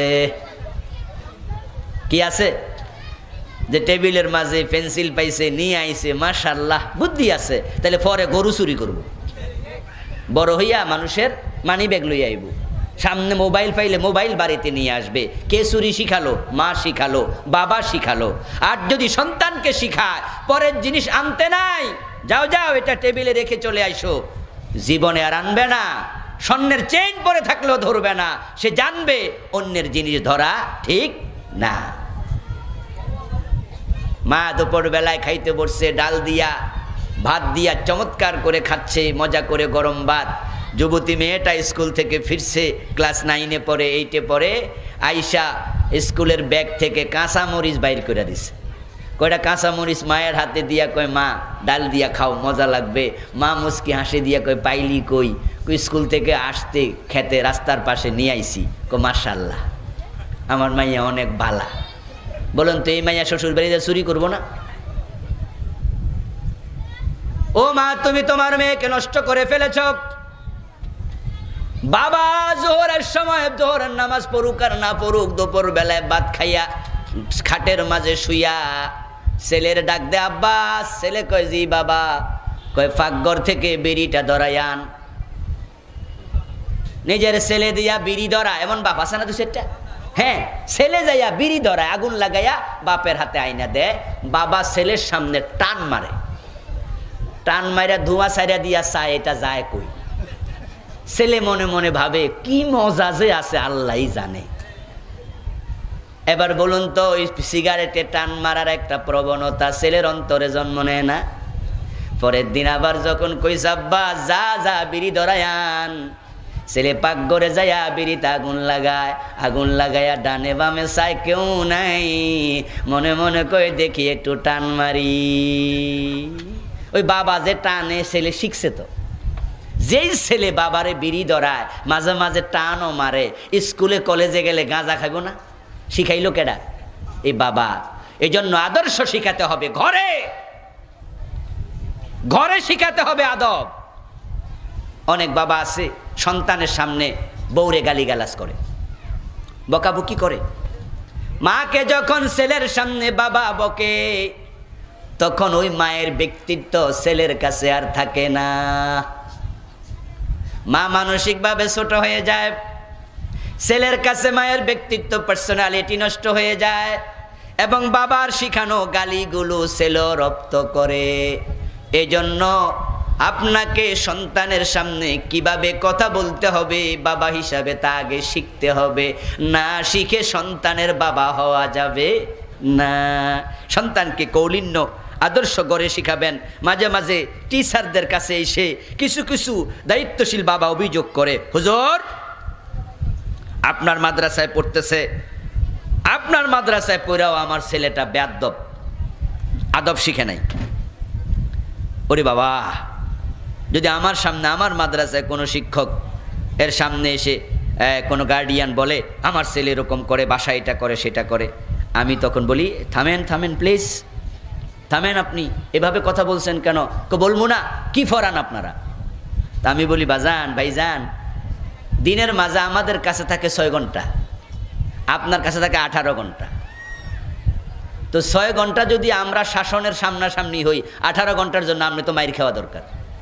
A: কি আছে? যে টেবিলের মাঝে পেন্সিল পাইছে, নিয়ে আইছে, মাশাআল্লাহ বুদ্ধি আছে। তাহলে পরে গরু চুরি করব, বড় হইয়া মানুষের মানি ব্যাগ লইয়া আইব, সামনে মোবাইল পাইলে মোবাইল বাড়িতে নিয়ে আসবে। কে চুরি শিখালো? মা শিখালো, বাবা শিখালো। আর যদি সন্তানকে শিখায় পরের জিনিস আনতে নাই, যাও যাও এটা টেবিলে রেখে চলে আইসো, জীবনে আর আনবে না। স্বর্ণের চেইন পরে থাকলেও ধরবে না, সে জানবে অন্যের জিনিস ধরা ঠিক না। মা দুপুর বেলায় খাইতে বসছে, ডাল দিয়া ভাত দিয়া চমৎকার করে খাচ্ছে, মজা করে গরম ভাত। যুবতী মেয়েটা স্কুল থেকে ফিরছে, ক্লাস নাইনে পড়ে, এইটে পড়ে। আইসা স্কুলের ব্যাগ থেকে কাঁচা মরিচ বাইর করে দিছে। কয়টা কাঁচা মরিচ মায়ের হাতে দিয়া কয়, মা ডাল দিয়া খাও, মজা লাগবে। মা মুস্কি হাসি দিয়া কয়, পাইলি কই? কই স্কুল থেকে আসতে খেতে রাস্তার পাশে নিয়ে আইছি। কো মাশাআল্লাহ, আমার মাইয়া অনেক বালা। বলুন তো এই মাইয়া শ্বশুর বাড়িতে চুরি করবো না? ও মা, তুমি তোমার মেয়েকে নষ্ট করে ফেলেছ। বাবা জোহরের সময় জোহরের নামাজ পড়ুক আর না পড়ুক, দুপুর বেলায় ভাত খাইয়া খাটের মাঝে শুইয়া ছেলের ডাক দে, আব্বা। ছেলে কয়, জি বাবা। কয়, ফাঁকঘর থেকে বিড়িটা ধরায়ান। নিজের ছেলে দিয়া বিড়ি ধরা, এমন বাপ আছে না দু সেটা? হ্যাঁ, ছেলে যাইয়া বিড়ি ধরায়, আগুন লাগাইয়া বাপের হাতে আইনা দেয়। বাবা ছেলের সামনে টান মারে, টান মাইরা ধোঁয়া সাইরা দিয়া চায়, এটা যায় কই? ছেলে মনে মনে ভাবে, কি মজা যে আছে আল্লাহই জানে। এবার বলুন তো, ওই সিগারেটে টান মারার একটা প্রবণতা ছেলের অন্তরে জন্ম নেয় না? পরের দিন আবার যখন কইছে, আব্বা যা যা বিড়ি ধরায়ান, ছেলে পাক ঘরে যাইয়া বিড়িতে আগুন লাগায়। আগুন লাগাইয়া ডানে বামে চায়, কেউ নাই। মনে মনে কই, দেখি একটু টান মারি। ওই বাবা যে টানে, ছেলে শিখছে তো। যেই ছেলে বাবারে বিড়ি ধরায়, মাঝে মাঝে টানও মারে, স্কুলে কলেজে গেলে গাঁজা খাইব না? শিখাইলো কেডা? এই বাবা। এই জন্য আদর্শ শিখাতে হবে ঘরে, ঘরে শিখাতে হবে আদব। অনেক বাবা আছে সন্তানের সামনে বউরে গালিগালাজ করে, বকাবকি করে। মাকে যখন ছেলের সামনে বাবা বকে, তখন ওই মায়ের ব্যক্তিত্ব ছেলের কাছে আর থাকে না। মা মানসিকভাবে ছোট হয়ে যায়, ছেলের কাছে মায়ের ব্যক্তিত্ব, পার্সোনালিটি নষ্ট হয়ে যায়, এবং বাবার শিখানো গালিগুলো ছেলে রপ্ত করে। এজন্য আপনাকে সন্তানের সামনে কিভাবে কথা বলতে হবে বাবা হিসাবে তা আগে শিখতে হবে। না শিখে সন্তানের বাবা হওয়া যাবে না। সন্তানকে কৌলিন্য আদর্শ গড়ে শিখাবেন। মাঝে মাঝে টিচারদের কাছে এসে কিছু কিছু দায়িত্বশীল বাবা অভিযোগ করে, হুজুর আপনার মাদ্রাসায় পড়তেছে, আপনার মাদ্রাসায় পড়াও আমার ছেলেটা বেয়াদব, আদব শিখে নাই। ওরে বাবা, যদি আমার সামনে আমার মাদ্রাসায় কোনো শিক্ষক এর সামনে এসে কোনো গার্ডিয়ান বলে আমার ছেলে এরকম করে, বাসা এটা করে সেটা করে, আমি তখন বলি, থামেন থামেন প্লিজ, থামেন, আপনি এভাবে কথা বলছেন কেন? বলবো না, কি ফরান আপনারা? তা আমি বলি, বাজান ভাইজান, দিনের মাঝে আমাদের কাছে থাকে ছয় ঘন্টা, আপনার কাছে থাকে আঠারো ঘন্টা। তো ছয় ঘন্টা যদি আমরা শাসনের সামনাসামনি হই, আঠারো ঘন্টার জন্য আপনি তো মাইর খাওয়া দরকার,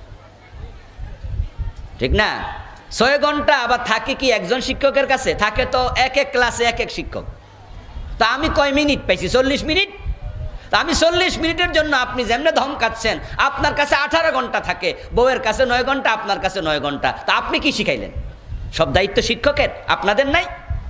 A: ঠিক না? ছয় ঘন্টা আবার থাকে কি একজন শিক্ষকের কাছে? থাকে তো এক এক ক্লাসে এক এক শিক্ষক। তা আমি কয় মিনিট পাইছি? চল্লিশ মিনিট। তা আমি চল্লিশ মিনিটের জন্য আপনি যেমনে ধমকাচ্ছেন, আপনার কাছে আঠারো ঘন্টা থাকে, বউয়ের কাছে নয় ঘন্টা, আপনার কাছে নয় ঘন্টা, তা আপনি কি শিখাইলেন? সব দায়িত্ব শিক্ষকের, আপনাদের নাই?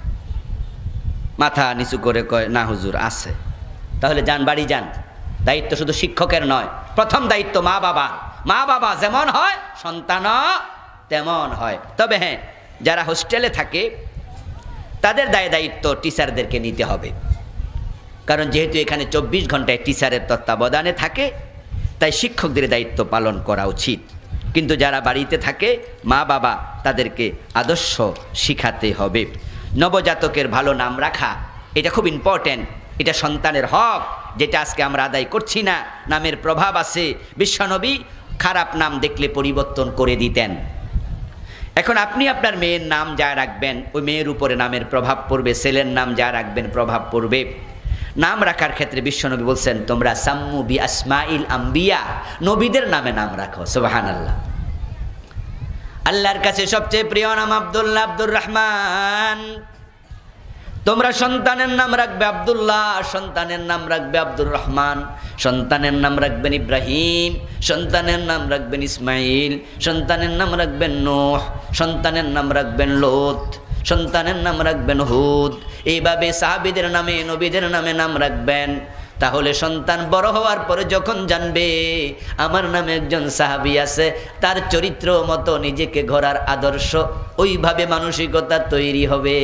A: মাথা নিচু করে কয় না হুজুর আছে। তাহলে যান, বাড়ি যান। দায়িত্ব শুধু শিক্ষকের নয়, প্রথম দায়িত্ব মা বাবা। মা বাবা যেমন হয় সন্তানও তেমন হয়। তবে হ্যাঁ, যারা হোস্টেলে থাকে তাদের দায় দায়িত্ব টিচারদেরকে নিতে হবে, কারণ যেহেতু এখানে চব্বিশ ঘন্টায় টিচারের তত্ত্বাবধানে থাকে, তাই শিক্ষকদের দায়িত্ব পালন করা উচিত। কিন্তু যারা বাড়িতে থাকে মা বাবা, তাদেরকে আদর্শ শিখাতে হবে। নবজাতকের ভালো নাম রাখা এটা খুব ইম্পর্ট্যান্ট, এটা সন্তানের হক, যেটা আজকে আমরা আদায় করছি না। নামের প্রভাব আছে। বিশ্বনবী খারাপ নাম দেখলে পরিবর্তন করে দিতেন। এখন আপনি আপনার মেয়ের নাম যা রাখবেন, ওই মেয়ের উপরে নামের প্রভাব পড়বে। ছেলের নাম যা রাখবেন প্রভাব পড়বে। নাম রাখার ক্ষেত্রে বিশ্বনবী বলছেন, তোমরা সাম্মু বি আসমাইল আম্বিয়া, নবীদের নামে নাম রাখো। সুবহানাল্লাহ। আল্লাহর কাছে সবচেয়ে প্রিয় নাম আব্দুল্লাহ, আব্দুর রহমান। তোমরা সন্তানের নাম রাখবে আব্দুল্লাহ, সন্তানের নাম রাখবে আব্দুর রহমান, সন্তানের নাম রাখবেন ইব্রাহিম, সন্তানের নাম রাখবেন ইসমাইল, সন্তানের নাম রাখবেন নূহ, সন্তানের নাম রাখবেন লোত, সন্তানের নাম রাখবেন হুদ। এইভাবে সাহাবীদের নামে, নবীদের নামে নাম রাখবেন। তাহলে সন্তান বড় হওয়ার পরে যখন জানবে আমার নামে একজন সাহাবী আছে, তার চরিত্র মতো নিজেকে গড়ার আদর্শ, ওইভাবে মানসিকতা তৈরি হবে।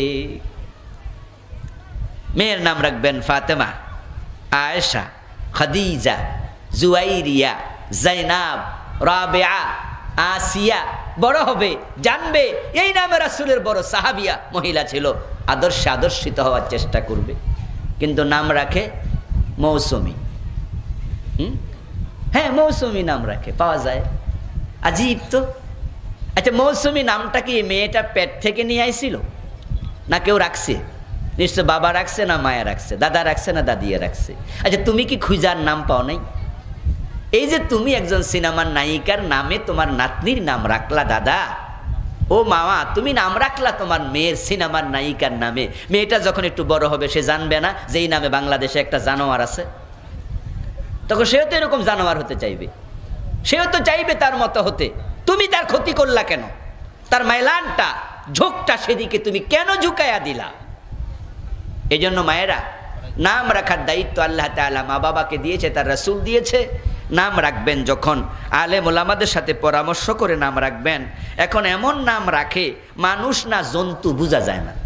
A: মেয়ের নাম রাখবেন ফাতেমা, আয়েশা, খাদিজা, জুয়াইরিয়া, জাইনাব, রাবেয়া, আসিয়া। বড় হবে জানবে এই নামে রাসূলের বড় সাহাবিয়া মহিলা ছিল, আদর্শে আদর্শিত হওয়ার চেষ্টা করবে। কিন্তু নাম রাখে মৌসুমী। হুম হ্যাঁ, মৌসুমী নাম রাখে, পাওয়া যায়। আজীব তো। আচ্ছা, মৌসুমী নামটা কি মেয়েটা পেট থেকে নিয়ে আইছিল না কেউ রাখছে? নিশ্চয় বাবা রাখছে, না মায়া রাখছে, দাদা রাখছে, না দাদিয়া রাখছে। আচ্ছা, তুমি কি খুঁজার নাম পাও নাই? এই যে তুমি একজন সিনেমার নায়িকার নামে তোমার নাতনির নাম রাখলা দাদা, ও মামা তুমি নাম রাখলা তোমার মেয়ের সিনেমার নায়িকার নামে। মেয়েটা যখন একটু বড় হবে সে জানবে না যে এই নামে বাংলাদেশে একটা জানোয়ার আছে? তখন সেও তো এরকম জানোয়ার হতে চাইবে, সেও তো চাইবে তার মতো হতে। তুমি তার ক্ষতি করলা কেন? তার মাইলানটা, ঝোঁকটা সেদিকে তুমি কেন ঝুঁকাইয়া দিলা? এই জন্য মায়েরা, নাম রাখার দায়িত্ব আল্লাহ তাআলা মা বাবাকে দিয়েছে, তার রাসূল দিয়েছে। নাম রাখবেন যখন আলেম ওলামাদের সাথে পরামর্শ করে নাম রাখবেন। এখন এমন নাম রাখে মানুষ না জন্তু, বোঝা যায় না,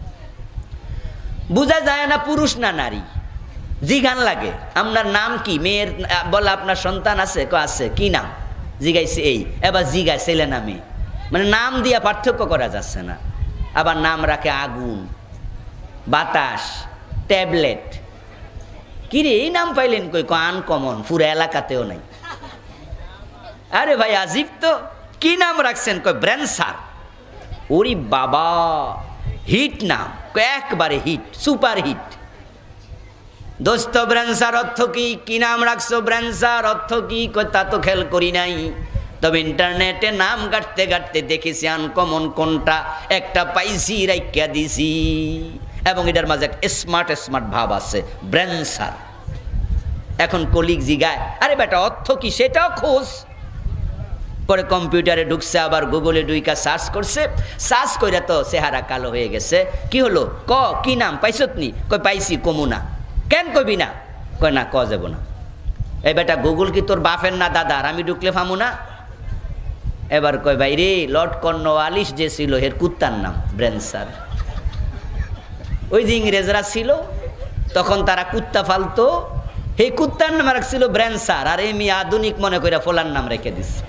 A: বোঝা যায় না পুরুষ না নারী। জিগান লাগে আপনার নাম কি? মেয়ের বলে আপনার সন্তান আছে, ক আছে, কি নাম? জিগাইছে এই, এবার জিগায় ছেলে নামে, মানে নাম দিয়া পার্থক্য করা যাচ্ছে না। আবার নাম রাখে আগুন, বাতাস, ট্যাবলেট। কিরে এই নাম পাইলেন কই? আনকমন, পুরো এলাকাতেও নাই। আরে ভাই আজিব তো, কি নাম রাখছেন? কয় ব্র্যান্সার। ওরে বাবা, হিট নাম, একবারে হিট, সুপার হিট। দোস্ত ব্র্যান্সার অর্থ কি? কি নাম রাখছো ব্র্যান্সার অর্থ কি? কয় তা তো খেয়াল করি নাই, তবে ইন্টারনেটে নাম কাটতে কাটতে দেখেছি আনকমন কোনটা একটা পাইছি, রাইখা দিছি। এবং এটার মাঝে একটা স্মার্ট স্মার্ট ভাব আছে, ব্র্যান্সার। এখন কলিগ জিগায়, আরে বেটা অর্থ কি সেটাও খোঁজ। পরে কম্পিউটারে ঢুকছে, আবার গুগলে ডুইকা সার্চ করছে, সার্চ কইরা তো চেহারা কালো হয়ে গেছে। কি হলো? ক কি নাম পাইছত নি? কই পাইছি, কমু না। কেন কবি না? কয় না, ক যাব না। এই বেটা গুগল কি তোর বাপের না দাদার? আমি ঢুকলে ফামু না। এবার কয় ভাই রে, লর্ড কর্নওয়ালিস যে ছিল এর কুত্তার নাম ব্র্যান্সার। ওই যে ইংরেজরা ছিল তখন তারা কুত্তা ফালতো, এই কুত্তার নাম রাখছিল ব্র্যান্সার, আর এমনি আধুনিক মনে করে ফোলার নাম রেখে দিচ্ছে।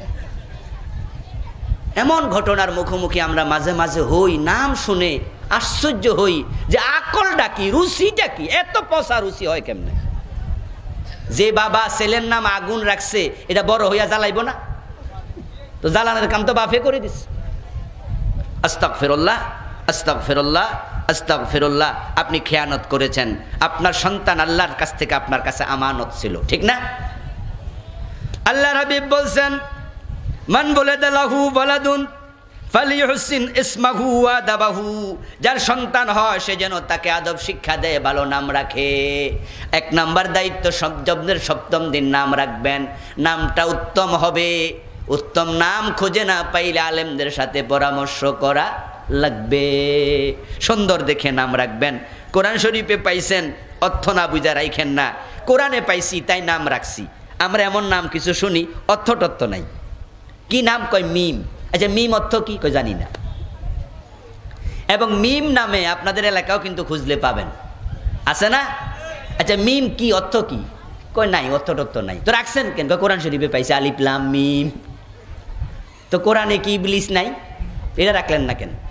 A: এমন ঘটনার মুখোমুখি আমরা মাঝে মাঝে হই, নাম শুনে আশ্চর্য হই যে আকলটা কি, রুচিটা কি, এত পচা রুচি হয় কেমনে? যে বাবা ছেলের নাম আগুন রাখছে, এটা বড় হইয়া জ্বালাইব না? তো জ্বালানোর কাম তো বাপে করে দিচ্ছে। আস্তাগফিরুল্লাহ, আস্তাগফিরুল্লাহ, আস্তাগফিরুল্লাহ। আপনি খেয়ানত করেছেন, আপনার সন্তান আল্লাহর কাছ থেকে আপনার কাছে আমানত ছিল, ঠিক না? আল্লাহর হাবিব বলছেন, মান ওয়ালাদা লাহু ওয়ালাদুন ফালিহুসিন ইসমাহু ওয়া আদাবাহু, যার সন্তান হয় সে যেন তাকে আদব শিক্ষা দেয়, ভালো নাম রাখে। এক নাম্বার দায়িত্ব, জন্মের সপ্তম দিন নাম রাখবেন। নামটা উত্তম হবে। উত্তম নাম খুঁজে না পাইলে আলেমদের সাথে পরামর্শ করা লাগবে। সুন্দর দেখে নাম রাখবেন। কোরআন শরীফে পাইছেন, অর্থ না বুঝা রাইখেন না। কোরআনে পাইছি তাই নাম রাখছি। আমরা এমন নাম কিছু শুনি অর্থ টর্থ নাই। কি নাম? কয় মিম। আচ্ছা মিম অর্থ কি? কয় জানি না। এবং মিম নামে আপনাদের এলাকাও কিন্তু খুঁজলে পাবেন, আছে না? আচ্ছা মিম কি, অর্থ কি? কয় নাই, অর্থ টর্থ নাই। তো রাখছেন কেন? কোরআন শরীফে পাইছে আলিফ লাম মিম। তো কোরআনে কি ইবলিস নাই? এটা রাখলেন না কেন?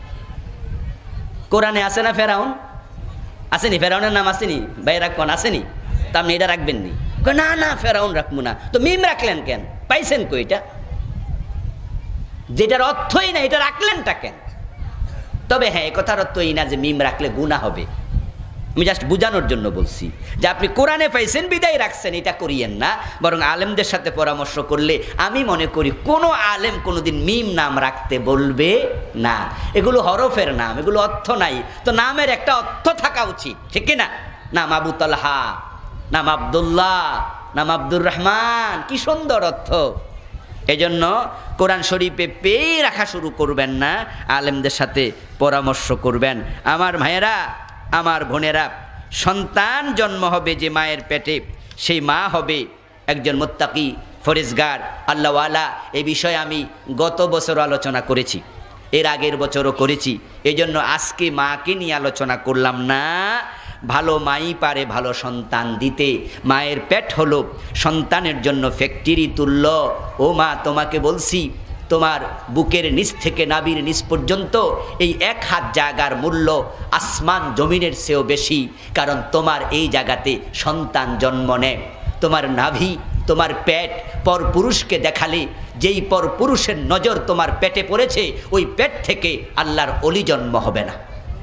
A: কোরআনে আছে না ফেরাউন? আসেনি? ফেরাউনের নাম আসেনি? ভাই রাখবেন, আসেনি? তা আপনি এটা রাখবেন নি? না না ফেরাউন রাখবো না। তো মিম রাখলেন কেন? পাইছেন কই এটা? যেটার অর্থই না এটা রাখলেনটা কেন? তবে হ্যাঁ, এ কথার অর্থ এই না যে মিম রাখলে গুনাহ হবে। আমি জাস্ট বোঝানোর জন্য বলছি যে আপনি কোরআনে পাইছেন বিদায় রাখছেন, এটা করিয়েন না। বরং আলেমদের সাথে পরামর্শ করলে আমি মনে করি কোনো আলেম কোনোদিন মিম নাম রাখতে বলবে না। এগুলো হরফের নাম, এগুলো অর্থ নাই। তো নামের একটা অর্থ থাকা উচিত, ঠিক কিনা? নাম আবু তালহা, নাম আব্দুল্লাহ, নাম আব্দুর রহমান, কি সুন্দর অর্থ। এজন্য কোরআন শরীফে পেয়ে রাখা শুরু করবেন না, আলেমদের সাথে পরামর্শ করবেন। আমার ভাইয়েরা, আমার বোনেরা, সন্তান জন্ম হবে যে মায়ের পেটে, সেই মা হবে একজন মুত্তাকি, ফরেজগার, আল্লাহওয়ালা। এই বিষয়ে আমি গত বছর আলোচনা করেছি, এর আগের বছরও করেছি। এই জন্য আজকে মাকে নিয়ে আলোচনা করলাম না। ভালো মাই পারে ভালো সন্তান দিতে। মায়ের পেট হলো সন্তানের জন্য ফ্যাক্টরি তুল্য। ও মা, তোমাকে বলছি, তোমার বুকের নিচ থেকে নাভির নিচ পর্যন্ত এই এক হাত জায়গার মূল্য আসমান জমিনের চেয়েও বেশি। কারণ তোমার এই জায়গাতে সন্তান জন্ম নেয়। তোমার নাভি, তোমার পেট পর পুরুষকে দেখালে যেই পর পুরুষের নজর তোমার পেটে পড়েছে, ওই পেট থেকে আল্লাহর অলি জন্ম হবে না।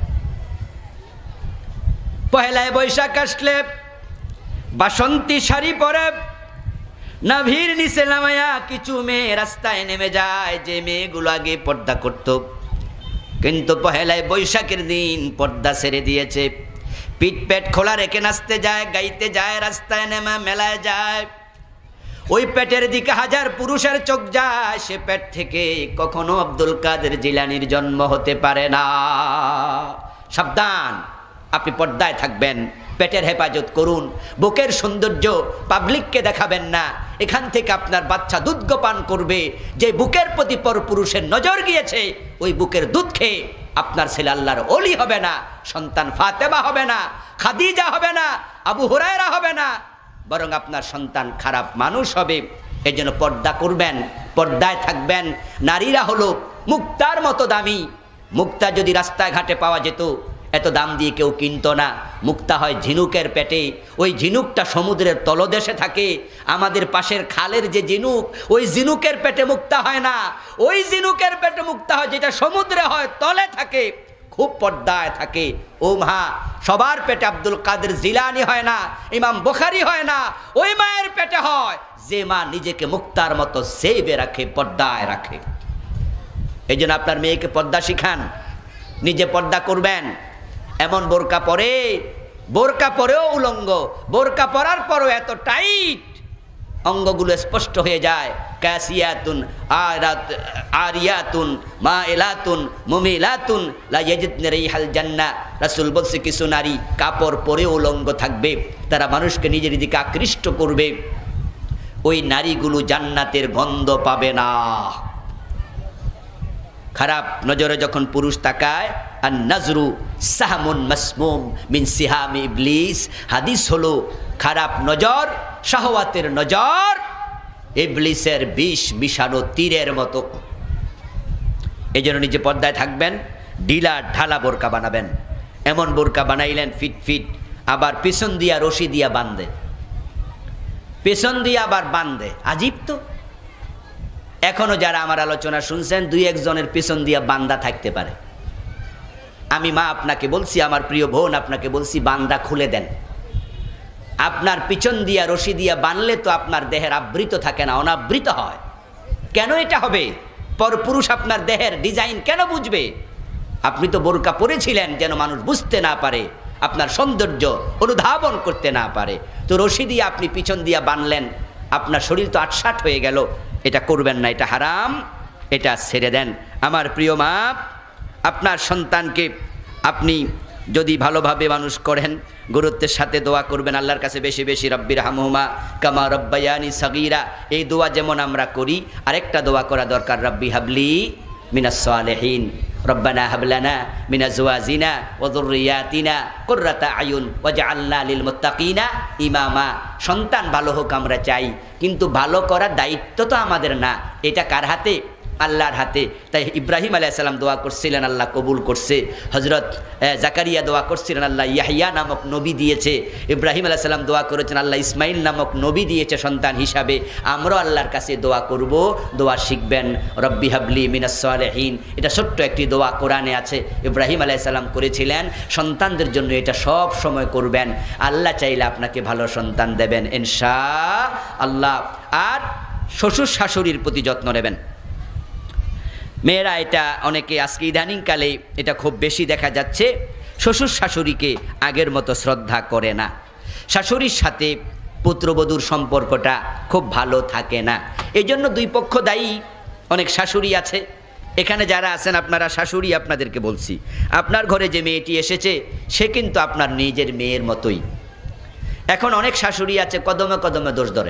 A: পহেলায় বৈশাখ আসলে বাসন্তী শাড়ি পরে নাভির নিচে নামায়া কিছু মেয়ে রাস্তায় নেমে যায়, যে মেয়েগুলো আগে পর্দা করত, কিন্তু পহেলায় বৈশাখের দিন পর্দা ছেড়ে দিয়েছে। পিঠ পেট খোলা রেখে নাচতে যায়, গাইতে যায়, রাস্তায় নেমে মেলায় যায়। ওই পেটের দিকে হাজার পুরুষের চোখ যায়। সে পেট থেকে কখনো আব্দুল কাদের জিলানীর জন্ম হতে পারে না। সাবধান, আপনি পর্দায় থাকবেন, পেটের হেফাজত করুন। বুকের সৌন্দর্য পাবলিককে দেখাবেন না। এখান থেকে আপনার বাচ্চা দুধ পান করবে। যে বুকের প্রতি পর পুরুষের নজর গিয়েছে, ওই বুকের দুধ খেয়ে আপনার ছেলে আল্লাহর ওলি হবে না। সন্তান ফাতেমা হবে না, খাদিজা হবে না, আবু হুরায়রা হবে না, বরং আপনার সন্তান খারাপ মানুষ হবে। এই জন্য পর্দা করবেন, পর্দায় থাকবেন। নারীরা হলো মুক্তার মতো দামি। মুক্তা যদি রাস্তায় ঘাটে পাওয়া যেত, এত দাম দিয়ে কেউ কিনত না। মুক্তা হয় ঝিনুকের পেটে। ওই ঝিনুকটা সমুদ্রের তলদেশে থাকে। আমাদের পাশের খালের যে ঝিনুক, ওই ঝিনুকের পেটে মুক্তা হয় না। ওই ঝিনুকের পেটে মুক্তা হয় যেটা সমুদ্রে হয়, তলে থাকে, খুব পর্দায় থাকে। ও মা, সবার পেটে আব্দুল কাদের জিলানী হয় না, ইমাম বুখারী হয় না। ওই মায়ের পেটে হয় যে মা নিজেকে মুক্তার মতো সেভে রাখে, পর্দায় রাখে। এই জন্য আপনার মেয়েকে পর্দা শিখান, নিজে পর্দা করবেন। এমন বোরকা পরে, বোরকা পরেও উলঙ্গ, বোরকা পরার পরও এত টাইট, অঙ্গগুলো স্পষ্ট হয়ে যায়। কাসিয়াতুন আরিয়াতুন মাইলাতুন মুমিলাতুন লা ইয়াজিদনা রাইহাল জান্নাহ। রাসূল বলছে কিছু নারী কাপড় পরে উলঙ্গ থাকবে, তারা মানুষকে নিজের দিকে আকৃষ্ট করবে। ওই নারীগুলো জান্নাতের গন্ধ পাবে না। খারাপ নজরে যখন পুরুষ তাকায়, আর নাজরু সাহমুন মাসমুম মিন সিহামি ইবলিস। হাদিস হলো খারাপ নজর, শাহওয়াতের নজর ইবলিসের বিষ মিশানো তীরের মতো। এই জন্য নিজে পর্দায় থাকবেন। ঢিলা ঢালা বোরকা বানাবেন। এমন বোরকা বানাইলেন ফিট ফিট, আবার পিছন দিয়া রশি দিয়া বাঁধে, পেছন দিয়া আবার বাঁধে। আজীব তো। এখনো যারা আমার আলোচনা শুনছেন, দুই একজনের পিছন দিয়া বান্দা থাকতে পারে। আমি মা আপনাকে বলছি, আমার প্রিয় বোন আপনাকে বলছি, বান্দা খুলে দেন। আপনার পিছন দিয়া রশি দিয়া বানলে তো আপনার দেহের আবৃত থাকে না, অনাবৃত হয়। কেন এটা হবে? পরপুরুষ আপনার দেহের ডিজাইন কেন বুঝবে? আপনি তো বোরকা পরেছিলেন যেন মানুষ বুঝতে না পারে, আপনার সৌন্দর্য অনুধাবন করতে না পারে। তো রশি দিয়ে আপনি পিছন দিয়া বানলেন, আপনার শরীর তো আটসাট হয়ে গেল। এটা করবেন না, এটা হারাম, এটা ছেড়ে দেন। আমার প্রিয় মা, আপনার সন্তানকে আপনি যদি ভালোভাবে মানুষ করেন, গুরুত্বের সাথে দোয়া করবেন আল্লাহর কাছে বেশি বেশি, রব্বির হামহুমা কামা রব্বায়ানি সাগীরা। এই দোয়া যেমন আমরা করি, আরেকটা দোয়া করা দরকার, রব্বি হাবলি মিনাস সালিহিন, রব্বানা হাবলানা মিন আজওয়াজিনা ওয়া যুররিয়াতিনা কুররাতা আয়ুন ওয়াজআলনা লিল মুত্তাকিনা ইমামা। সন্তান ভালো হোক আমরা চাই, কিন্তু ভালো করার দায়িত্ব তো আমাদের না, এটা কার হাতে? আল্লাহর হাতে। তাই ইব্রাহিম আলাইহিস সালাম দোয়া করছিলেন, আল্লাহ কবুল করছে। হযরত জাকারিয়া দোয়া করছিলেন, আল্লাহ ইয়াহইয়া নামক নবী দিয়েছে। ইব্রাহিম আলাইহিস সালাম দোয়া করেছেন, আল্লাহ ইসমাইল নামক নবী দিয়েছে সন্তান হিসাবে। আমরাও আল্লাহর কাছে দোয়া করব, দোয়া শিখবেন, রব্বি হাবলি মিনাস সালিহিন। এটা ছোট্ট একটি দোয়া কোরআনে আছে, ইব্রাহিম আলাইহিস সালাম করেছিলেন সন্তানদের জন্য। এটা সব সময় করবেন, আল্লাহ চাইলে আপনাকে ভালো সন্তান দেবেন ইনশাআল্লাহ। আর শ্বশুর শাশুড়ির প্রতি যত্ন নেবেন। মেয়েরা এটা অনেকে আজকে ইদানিংকালে এটা খুব বেশি দেখা যাচ্ছে, শ্বশুর শাশুড়িকে আগের মতো শ্রদ্ধা করে না। শাশুড়ির সাথে পুত্রবধূর সম্পর্কটা খুব ভালো থাকে না। এই জন্য দুই পক্ষ দায়ী। অনেক শাশুড়ি আছে, এখানে যারা আছেন আপনারা শাশুড়ি, আপনাদেরকে বলছি, আপনার ঘরে যে মেয়েটি এসেছে সে কিন্তু আপনার নিজের মেয়ের মতোই। এখন অনেক শাশুড়ি আছে কদমে কদমে দোষ ধরে।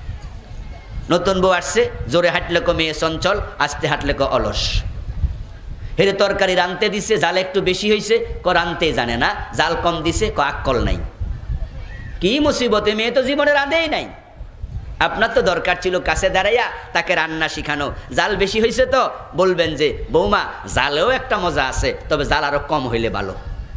A: নতুন বউ আসছে, জোরে হাঁটলে কো মেয়ে চঞ্চল, আস্তে হাঁটলে কো অলস। হেরে তরকারি রানতে দিছে, জাল একটু বেশি হয়েছে, ক রানতে জানে না, জাল কম দিছে, ক আক্কল নাই। কি মুসিবতে, মেয়ে তো জীবনে রাঁধেই নাই। আপনার তো দরকার ছিল কাছে দাঁড়াইয়া তাকে রান্না শিখানো। জাল বেশি হয়েছে তো বলবেন যে বৌমা জালেও একটা মজা আছে, তবে জাল আরো কম হইলে ভালো।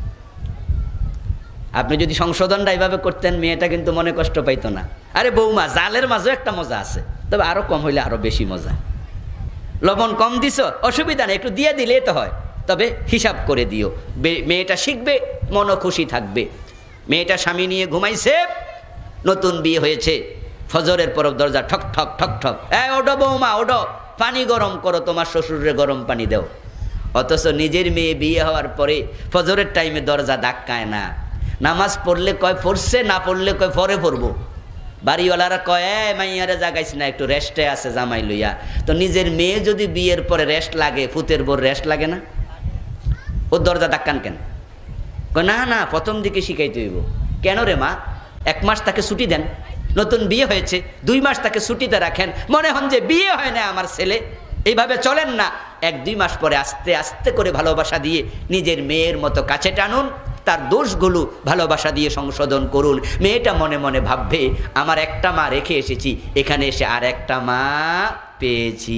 A: আপনি যদি সংশোধনটা এইভাবে করতেন, মেয়েটা কিন্তু মনে কষ্ট পাইতো না। আরে বৌমা জালের মাঝেও একটা মজা আছে, তবে আরো কম হইলে আরো বেশি মজা। লবণ কম দিছ, অসুবিধা নেই, একটু দিয়ে দিলেই তো হয়, তবে হিসাব করে দিও। মেয়েটা শিখবে, মনও খুশি থাকবে। মেয়েটা স্বামী নিয়ে ঘুমাইছে, নতুন বিয়ে হয়েছে, ফজরের পর দরজা ঠক ঠক ঠক ঠক, এই ওডো বৌমা ওডো, পানি গরম করো, তোমার শ্বশুরে গরম পানি দাও। অথচ নিজের মেয়ে বিয়ে হওয়ার পরে ফজরের টাইমে দরজা ধাক্কায় না। নামাজ পড়লে কয় পড়ছে, না পড়লে কয় পরে পড়বো। বাড়িওয়ালারা কয় এ মাইয়ারে জাগাইস না, একটু রেস্টে আছে জামাই লইয়া। তো নিজের মেয়ে যদি বিয়ের পরে রেস্ট লাগে, ফুতের বোর রেস্ট লাগে না? ওর দরজা ধাক্কান কেন? কয় না না, প্রথম দিকে শিখাইতে হইব। কেন রে মা? এক মাস তাকে ছুটি দেন, নতুন বিয়ে হয়েছে, দুই মাস তাকে ছুটিতে রাখেন, মনে হন যে বিয়ে হয় না আমার ছেলে। এইভাবে চলেন না। এক দুই মাস পরে আস্তে আস্তে করে ভালোবাসা দিয়ে নিজের মেয়ের মতো কাছে টানুন, তার দোষগুলো ভালোবাসা দিয়ে সংশোধন করুন। মেয়েটা মনে মনে ভাববে আমার একটা মা রেখে এসেছি, এখানে এসে আর একটা মা পেয়েছি।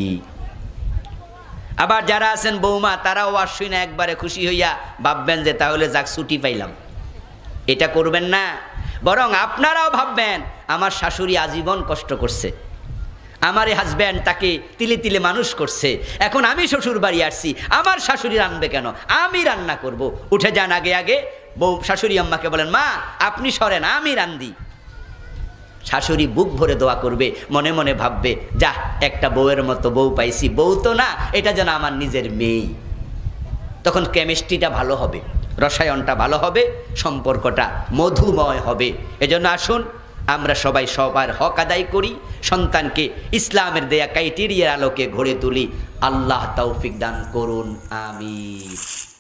A: আবার যারা আছেন বৌমা, তারাও আর শুনে একবারে খুশি হইয়া ভাববেন যে তাহলে যাক ছুটি পাইলাম। এটা করবেন না, বরং আপনারাও ভাববেন আমার শাশুড়ি আজীবন কষ্ট করছে, আমার এই হাজব্যান্ড তাকে তিলে তিলে মানুষ করছে, এখন আমি শ্বশুর বাড়ি আসছি, আমার শাশুড়ি রান্নবে কেন, আমি রান্না করব। উঠে যান আগে আগে, বউ শাশুড়ি আম্মাকে বলেন মা আপনি সরেন, আমি রান্ধি। শাশুড়ি বুক ভরে দোয়া করবে, মনে মনে ভাববে যা একটা বউয়ের মতো বউ পাইছি, বউ তো না, এটা যেন আমার নিজের মেয়ে। তখন কেমিস্ট্রিটা ভালো হবে, রসায়নটা ভালো হবে, সম্পর্কটা মধুময় হবে। এজন্য আসুন আমরা সবাই সবার হক আদায় করি, সন্তানকে ইসলামের দেয়া ক্রাইটেরিয়ার আলোকে গড়ে তুলি। আল্লাহ তৌফিক দান করুন, আমিন।